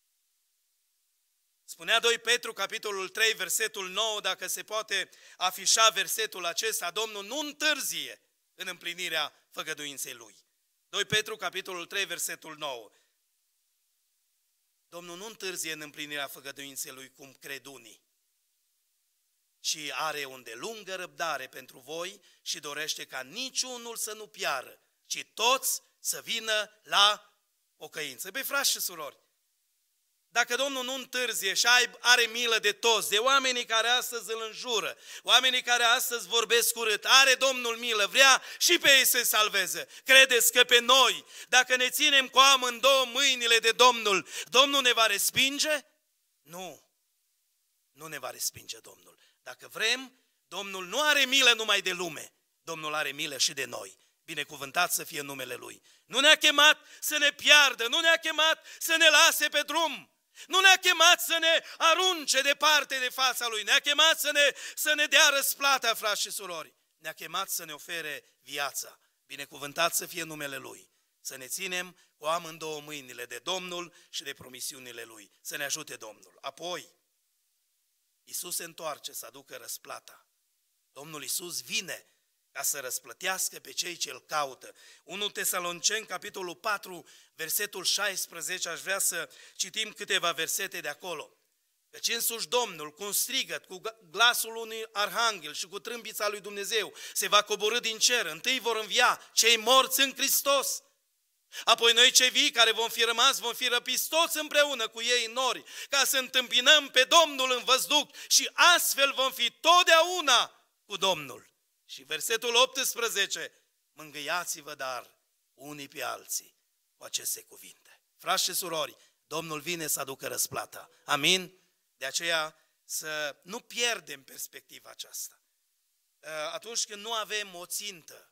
Spunea 2 Petru, capitolul 3, versetul 9, dacă se poate afișa versetul acesta, Domnul nu întârzie în împlinirea făgăduinței Lui. 2 Petru, capitolul 3, versetul 9. Domnul nu întârzie în împlinirea făgăduinței Lui cum cred unii, ci are o îndelungă răbdare pentru voi și dorește ca niciunul să nu piară, ci toți să vină la pocăință. Băi, frați și surori, dacă Domnul nu întârzie și are milă de toți, de oamenii care astăzi îl înjură, oamenii care astăzi vorbesc urât, are Domnul milă, vrea și pe ei să-i salveze. Credeți că pe noi, dacă ne ținem cu amândouă mâinile de Domnul, Domnul ne va respinge? Nu, nu ne va respinge Domnul. Dacă vrem, Domnul nu are milă numai de lume, Domnul are milă și de noi. Binecuvântat să fie numele Lui. Nu ne-a chemat să ne piardă, nu ne-a chemat să ne lase pe drum. Nu ne-a chemat să ne arunce departe de fața Lui, ne-a chemat să ne dea răsplata, frați și surori. Ne-a chemat să ne ofere viața. Binecuvântat să fie numele Lui. Să ne ținem cu amândouă mâinile de Domnul și de promisiunile Lui. Să ne ajute Domnul. Apoi, Iisus se întoarce să aducă răsplata. Domnul Iisus vine ca să răsplătească pe cei ce îl caută. 1 Tesaloniceni, capitolul 4, versetul 16, aș vrea să citim câteva versete de acolo. Căci însuși Domnul, cu un strigăt, cu glasul unui arhanghel și cu trâmbița lui Dumnezeu, se va coborî din cer. Întâi vor învia cei morți în Hristos. Apoi noi cei vii care vom fi rămas, vom fi răpiți toți împreună cu ei în nori, ca să întâmpinăm pe Domnul în văzduh și astfel vom fi totdeauna cu Domnul. Și versetul 18, mângâiați-vă dar unii pe alții cu aceste cuvinte. Frați și surori, Domnul vine să aducă răsplata. Amin? De aceea să nu pierdem perspectiva aceasta. Atunci când nu avem o țintă,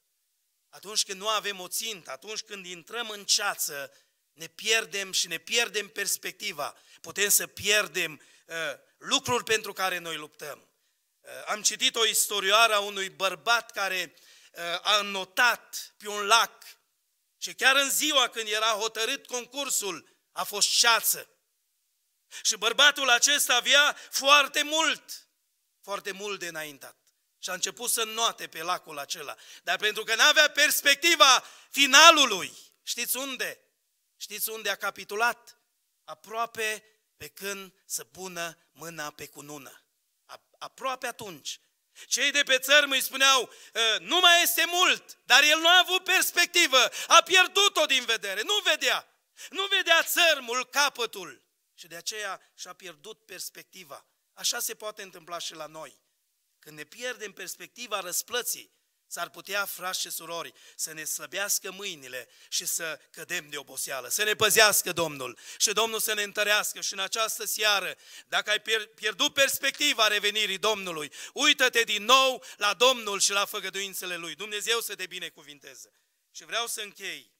atunci când intrăm în ceață, ne pierdem și ne pierdem perspectiva. Putem să pierdem lucruri pentru care noi luptăm. Am citit o istorioară a unui bărbat care a înotat pe un lac și chiar în ziua când era hotărât concursul a fost ceață. Și bărbatul acesta avea foarte mult de înaintat. Și a început să înnoate pe lacul acela. Dar pentru că n-avea perspectiva finalului, știți unde? Știți unde a capitulat? Aproape pe când să pună mâna pe cunună. Aproape atunci. Cei de pe țărm îi spuneau, nu mai este mult, dar el nu a avut perspectivă, a pierdut-o din vedere, nu vedea țărmul, capătul. Și de aceea și-a pierdut perspectiva. Așa se poate întâmpla și la noi. Când ne pierdem perspectiva răsplății, s-ar putea, frați și surori, să ne slăbească mâinile și să cădem de oboseală. Să ne păzească Domnul și Domnul să ne întărească. Și în această seară, dacă ai pierdut perspectiva revenirii Domnului, uită-te din nou la Domnul și la făgăduințele Lui. Dumnezeu să te binecuvinteze. Și vreau să închei.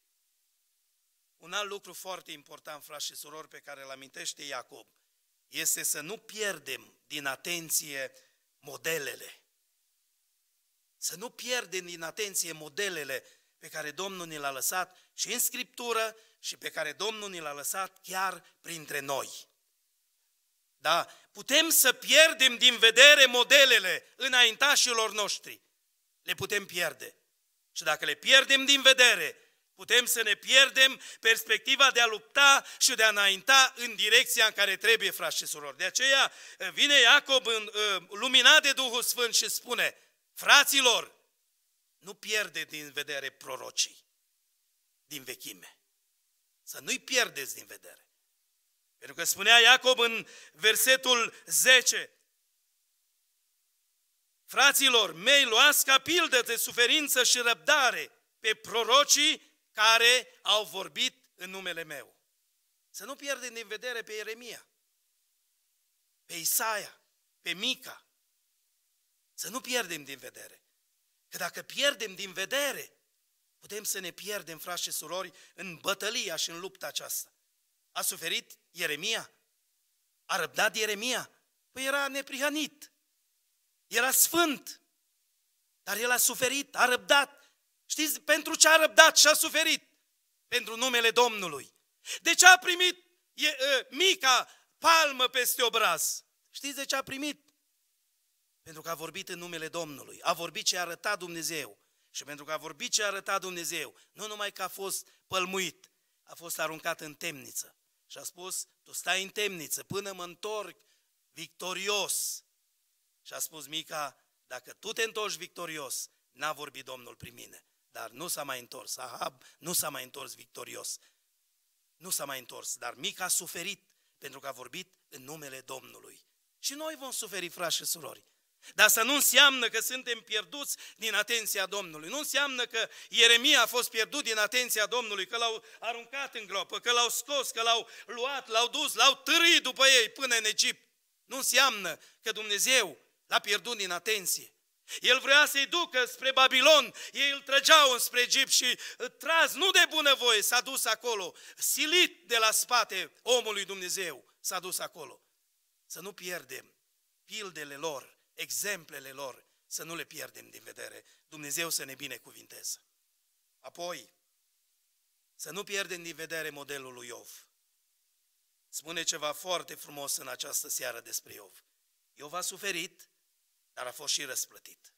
Un alt lucru foarte important, frați și surori, pe care îl amintește Iacob, este să nu pierdem din atenție modelele. Să nu pierdem din atenție modelele pe care Domnul ne l-a lăsat și în Scriptură și pe care Domnul ne l-a lăsat chiar printre noi. Da, putem să pierdem din vedere modelele înaintașilor noștri. Le putem pierde. Și dacă le pierdem din vedere, putem să ne pierdem perspectiva de a lupta și de a înainta în direcția în care trebuie, frați și surori. De aceea vine Iacob luminat de Duhul Sfânt și spune, fraților, nu pierde din vedere prorocii din vechime. Să nu-i pierdeți din vedere. Pentru că spunea Iacob în versetul 10, fraților mei, luați ca pildă de suferință și răbdare pe prorocii care au vorbit în numele meu. Să nu pierdem din vedere pe Ieremia, pe Isaia, pe Mica. Să nu pierdem din vedere. Că dacă pierdem din vedere, putem să ne pierdem, frați și surori, în bătălia și în lupta aceasta. A suferit Ieremia? A răbdat Ieremia? Păi era neprihănit. Era sfânt. Dar el a suferit, a răbdat. Știți pentru ce a răbdat și a suferit? Pentru numele Domnului. De ce a primit Mica palmă peste obraz? Știți de ce a primit? Pentru că a vorbit în numele Domnului. A vorbit ce a arătat Dumnezeu. Și pentru că a vorbit ce a arătat Dumnezeu, nu numai că a fost pălmuit, a fost aruncat în temniță. Și a spus, tu stai în temniță până mă întorc victorios. Și a spus Mica, dacă tu te întorci victorios, n-a vorbit Domnul prin mine. Dar nu s-a mai întors. Ahab nu s-a mai întors victorios. Nu s-a mai întors. Dar Mica a suferit pentru că a vorbit în numele Domnului. Și noi vom suferi, frați și surori. Dar asta nu înseamnă că suntem pierduți din atenția Domnului. Nu înseamnă că Ieremia a fost pierdut din atenția Domnului, că l-au aruncat în groapă, că l-au scos, că l-au luat, l-au dus, l-au târâit după ei până în Egipt. Nu înseamnă că Dumnezeu l-a pierdut din atenție. El vrea să-i ducă spre Babilon, ei îl trăgeau înspre Egipt și tras, nu de bunăvoie, s-a dus acolo, silit de la spate omului Dumnezeu, s-a dus acolo. Să nu pierdem pildele lor, exemplele lor, să nu le pierdem din vedere. Dumnezeu să ne binecuvinteze. Apoi, să nu pierdem din vedere modelul lui Iov. Spune ceva foarte frumos în această seară despre Iov. Iov a suferit, dar a fost și răsplătit.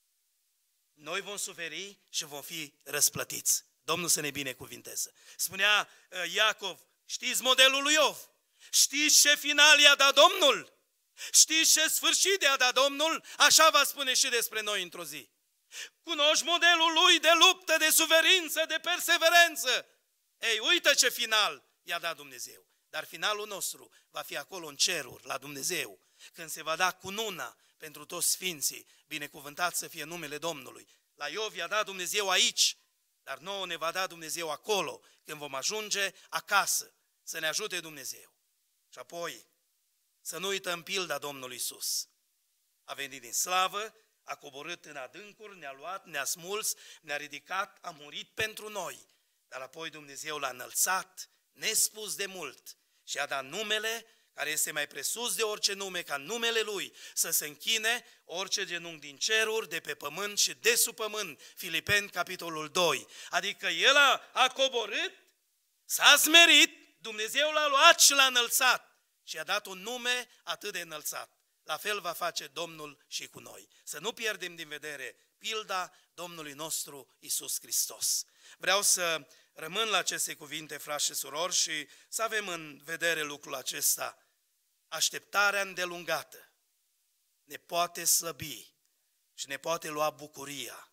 Noi vom suferi și vom fi răsplătiți. Domnul să ne binecuvinteze. Spunea Iacov, știți modelul lui Iov? Știți ce final i-a dat Domnul? Știți ce sfârșit i-a dat Domnul? Așa va spune și despre noi într-o zi. Cunoști modelul lui de luptă, de suferință, de perseverență. Ei, uită ce final i-a dat Dumnezeu. Dar finalul nostru va fi acolo în ceruri, la Dumnezeu, când se va da cununa pentru toți sfinții, binecuvântat să fie numele Domnului. La Iov i-a dat Dumnezeu aici, dar nouă ne va da Dumnezeu acolo, când vom ajunge acasă, să ne ajute Dumnezeu. Și apoi, să nu uităm pilda Domnului Iisus. A venit din slavă, a coborât în adâncuri, ne-a luat, ne-a smuls, ne-a ridicat, a murit pentru noi. Dar apoi Dumnezeu l-a înălțat, nespus de mult, și a dat numele care este mai presus de orice nume, ca numele Lui să se închine orice genunchi din ceruri, de pe pământ și de sub pământ. Filipeni, capitolul 2. Adică El a coborât, s-a smerit, Dumnezeu l-a luat și l-a înălțat și a dat un nume atât de înălțat. La fel va face Domnul și cu noi. Să nu pierdem din vedere pilda Domnului nostru Iisus Hristos. Vreau să rămân la aceste cuvinte, frați și surori, și să avem în vedere lucrul acesta. Așteptarea îndelungată ne poate slăbi și ne poate lua bucuria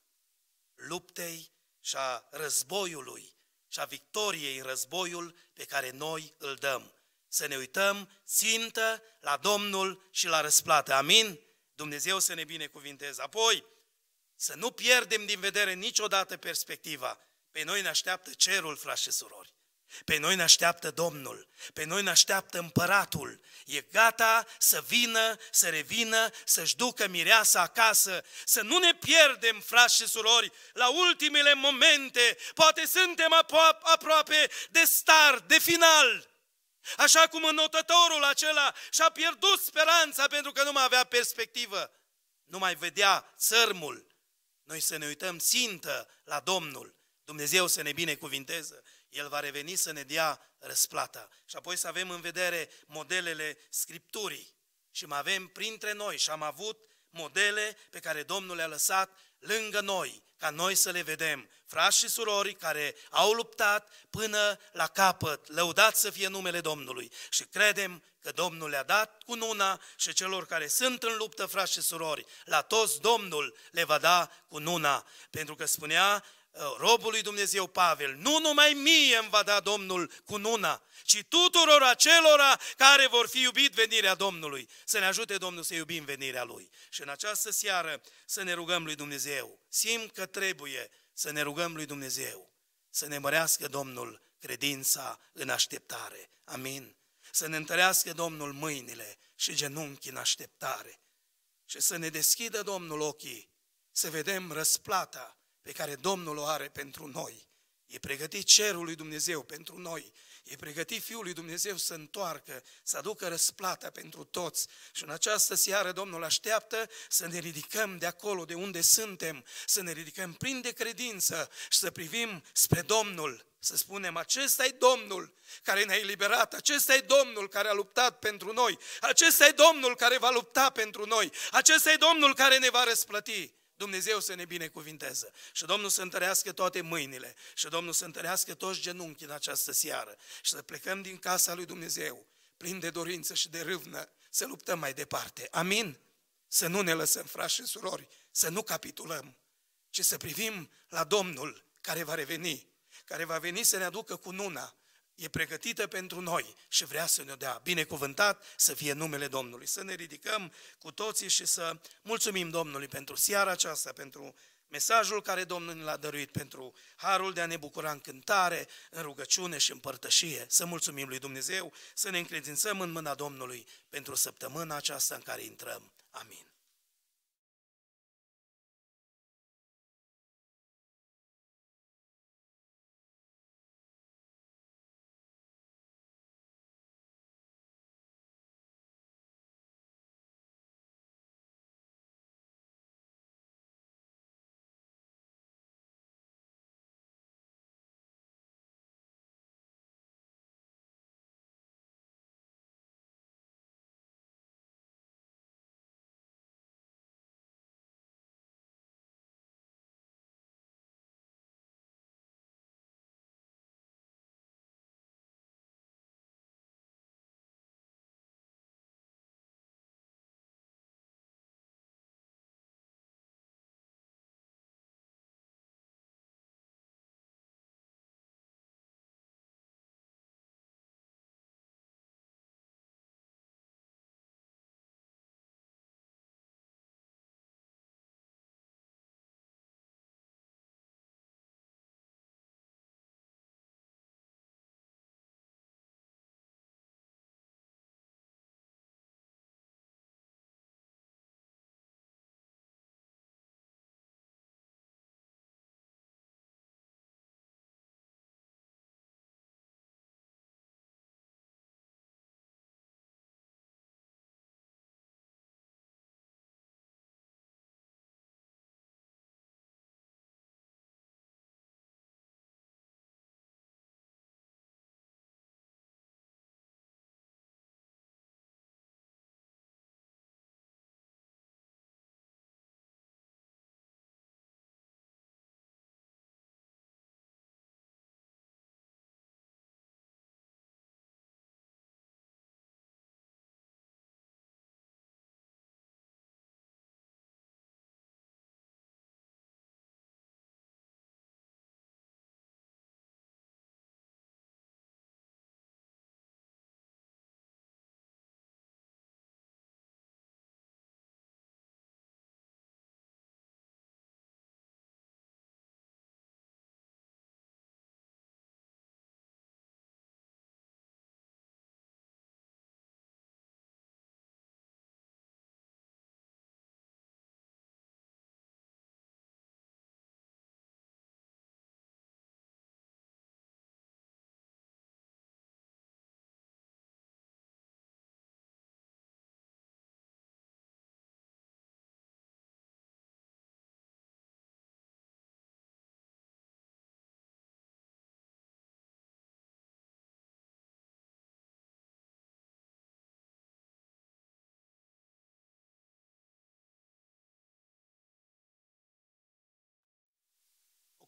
luptei și a războiului și a victoriei în războiul pe care noi îl dăm. Să ne uităm țintă la Domnul și la răsplată. Amin? Dumnezeu să ne binecuvinteze. Apoi, să nu pierdem din vedere niciodată perspectiva. Pe noi ne așteaptă cerul, frați și surori. Pe noi ne așteaptă Domnul. Pe noi ne așteaptă Împăratul. E gata să vină, să revină, să-și ducă mireasa acasă. Să nu ne pierdem, frați și surori, la ultimele momente. Poate suntem aproape de start, de final. Așa cum înotătorul acela și-a pierdut speranța pentru că nu mai avea perspectivă. Nu mai vedea țărmul. Noi să ne uităm țintă la Domnul. Dumnezeu să ne binecuvinteze. El va reveni să ne dea răsplata. Și apoi să avem în vedere modelele Scripturii. Și mai avem printre noi și am avut modele pe care Domnul le-a lăsat lângă noi, ca noi să le vedem. Frați și surori care au luptat până la capăt, lăudați să fie numele Domnului. Și credem că Domnul le-a dat cununa și celor care sunt în luptă, frați și surori, la toți Domnul le va da cununa. Pentru că spunea robul lui Dumnezeu Pavel, nu numai mie îmi va da Domnul cununa, ci tuturor acelora care vor fi iubit venirea Domnului. Să ne ajute Domnul să iubim venirea Lui. Și în această seară să ne rugăm lui Dumnezeu. Simt că trebuie să ne rugăm lui Dumnezeu, să ne mărească Domnul credința în așteptare. Amin. Să ne întărească Domnul mâinile și genunchii în așteptare. Și să ne deschidă Domnul ochii, să vedem răsplata pe care Domnul o are pentru noi. E pregătit cerul lui Dumnezeu pentru noi. E pregătit Fiul lui Dumnezeu să întoarcă, să aducă răsplata pentru toți. Și în această seară Domnul așteaptă să ne ridicăm de acolo, de unde suntem, să ne ridicăm plin de credință și să privim spre Domnul. Să spunem, acesta e Domnul care ne-a eliberat, acesta e Domnul care a luptat pentru noi, acesta e Domnul care va lupta pentru noi, acesta e Domnul care ne va răsplăti. Dumnezeu să ne binecuvinteze și Domnul să întărească toate mâinile și Domnul să întărească toți genunchii în această seară și să plecăm din casa lui Dumnezeu plin de dorință și de râvnă să luptăm mai departe. Amin? Să nu ne lăsăm, frați și surori, să nu capitulăm, ci să privim la Domnul care va reveni, care va veni să ne aducă cununa. E pregătită pentru noi și vrea să ne dea. Binecuvântat să fie numele Domnului. Să ne ridicăm cu toții și să mulțumim Domnului pentru seara aceasta, pentru mesajul care Domnul ne l-a dăruit, pentru harul de a ne bucura în cântare, în rugăciune și în părtășie. Să mulțumim lui Dumnezeu, să ne încredințăm în mâna Domnului pentru săptămâna aceasta în care intrăm. Amin.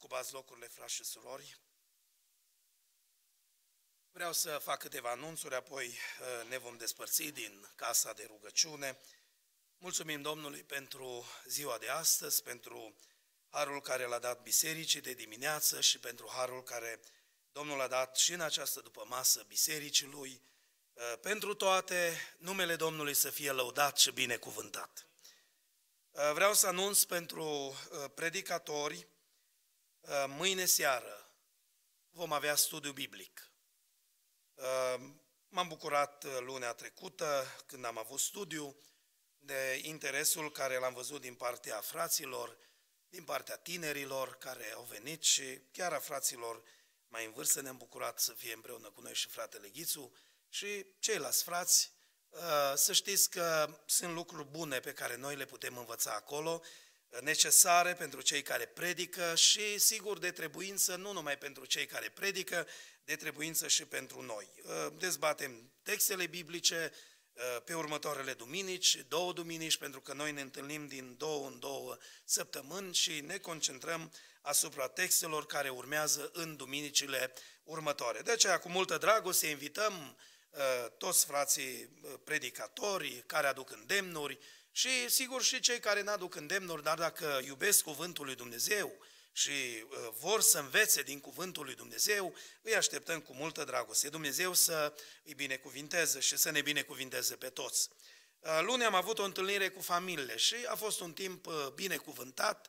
ocupați locurile, frați și surori. Vreau să fac câteva anunțuri, apoi ne vom despărți din casa de rugăciune. Mulțumim Domnului pentru ziua de astăzi, pentru harul care l-a dat bisericii de dimineață și pentru harul care Domnul a dat și în această dupămasă bisericii Lui. Pentru toate, numele Domnului să fie lăudat și binecuvântat. Vreau să anunț pentru predicatori, mâine seară vom avea studiu biblic. M-am bucurat lunea trecută când am avut studiu de interesul care l-am văzut din partea fraților, din partea tinerilor care au venit și chiar a fraților mai în vârstă. Ne-am bucurat să fie împreună cu noi și fratele Ghițu și ceilalți frați. Să știți că sunt lucruri bune pe care noi le putem învăța acolo, necesare pentru cei care predică și sigur de trebuință nu numai pentru cei care predică, de trebuință și pentru noi. Dezbatem textele biblice pe următoarele duminici, 2 duminici, pentru că noi ne întâlnim din 2 în 2 săptămâni și ne concentrăm asupra textelor care urmează în duminicile următoare. De aceea, cu multă dragoste, invităm toți frații predicatori care aduc îndemnuri și, sigur, și cei care n-aduc îndemnuri, dar dacă iubesc cuvântul lui Dumnezeu și vor să învețe din cuvântul lui Dumnezeu, îi așteptăm cu multă dragoste. Dumnezeu să îi binecuvinteze și să ne binecuvinteze pe toți. Luni am avut o întâlnire cu familiile și a fost un timp binecuvântat.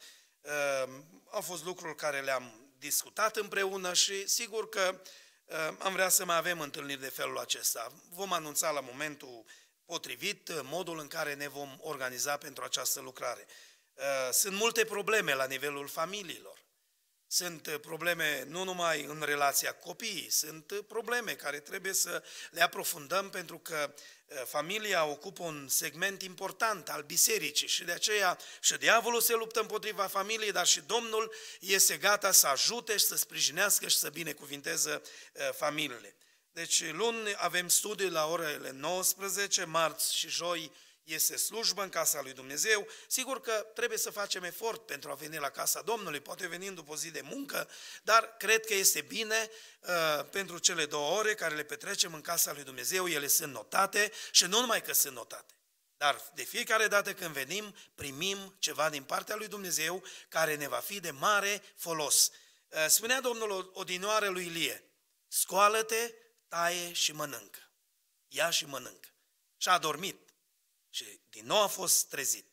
Au fost lucruri care le-am discutat împreună și sigur că am vrea să mai avem întâlniri de felul acesta. Vom anunța la momentul potrivit modul în care ne vom organiza pentru această lucrare. Sunt multe probleme la nivelul familiilor. Sunt probleme nu numai în relația copiii, sunt probleme care trebuie să le aprofundăm pentru că familia ocupă un segment important al bisericii și de aceea și diavolul se luptă împotriva familiei, dar și Domnul este gata să ajute și să sprijinească și să binecuvinteze familiile. Deci luni avem studii la orele 19, marți și joi este slujbă în casa lui Dumnezeu. Sigur că trebuie să facem efort pentru a veni la casa Domnului, poate veni după o zi de muncă, dar cred că este bine pentru cele 2 ore care le petrecem în casa lui Dumnezeu, ele sunt notate și nu numai că sunt notate, dar de fiecare dată când venim, primim ceva din partea lui Dumnezeu care ne va fi de mare folos. Spunea Domnul odinioară lui Ilie, scoală-te, taie și mănâncă. Ia și mănâncă. Și a dormit. Și din nou a fost trezit.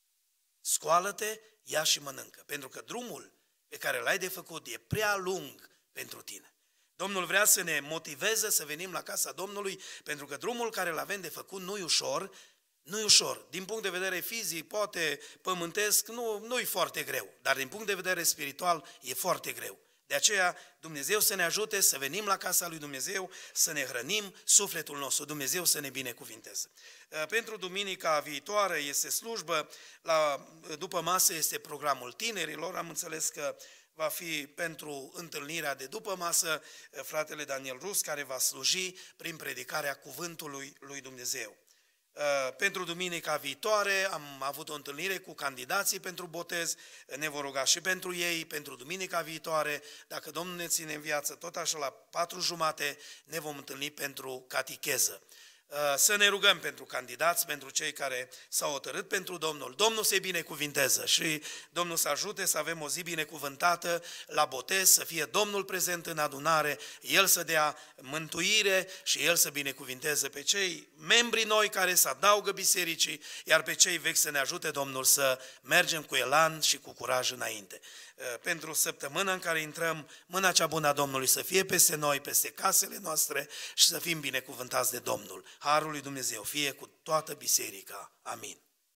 Scoală-te, ia și mănâncă. Pentru că drumul pe care l-ai de făcut e prea lung pentru tine. Domnul vrea să ne motiveze să venim la casa Domnului, pentru că drumul care l-avem de făcut nu-i ușor, nu-i ușor. Din punct de vedere fizic, poate pământesc, nu-i foarte greu, dar din punct de vedere spiritual e foarte greu. De aceea Dumnezeu să ne ajute să venim la casa lui Dumnezeu, să ne hrănim sufletul nostru, Dumnezeu să ne binecuvinteze. Pentru duminica viitoare este slujbă, după masă este programul tinerilor, am înțeles că va fi pentru întâlnirea de după masă fratele Daniel Rus, care va sluji prin predicarea cuvântului lui Dumnezeu. Pentru duminica viitoare am avut o întâlnire cu candidații pentru botez, ne vor ruga și pentru ei, pentru duminica viitoare, dacă Domnul ne ține în viață, tot așa la 4:30 ne vom întâlni pentru catecheză. Să ne rugăm pentru candidați, pentru cei care s-au hotărât pentru Domnul. Domnul să-i binecuvinteze și Domnul să ajute să avem o zi binecuvântată la botez, să fie Domnul prezent în adunare, El să dea mântuire și El să binecuvinteze pe cei membri noi care se adaugă bisericii, iar pe cei vechi să ne ajute Domnul să mergem cu elan și cu curaj înainte. Pentru săptămâna în care intrăm, mâna cea bună a Domnului să fie peste noi, peste casele noastre și să fim binecuvântați de Domnul. Harul lui Dumnezeu fie cu toată biserica. Amin.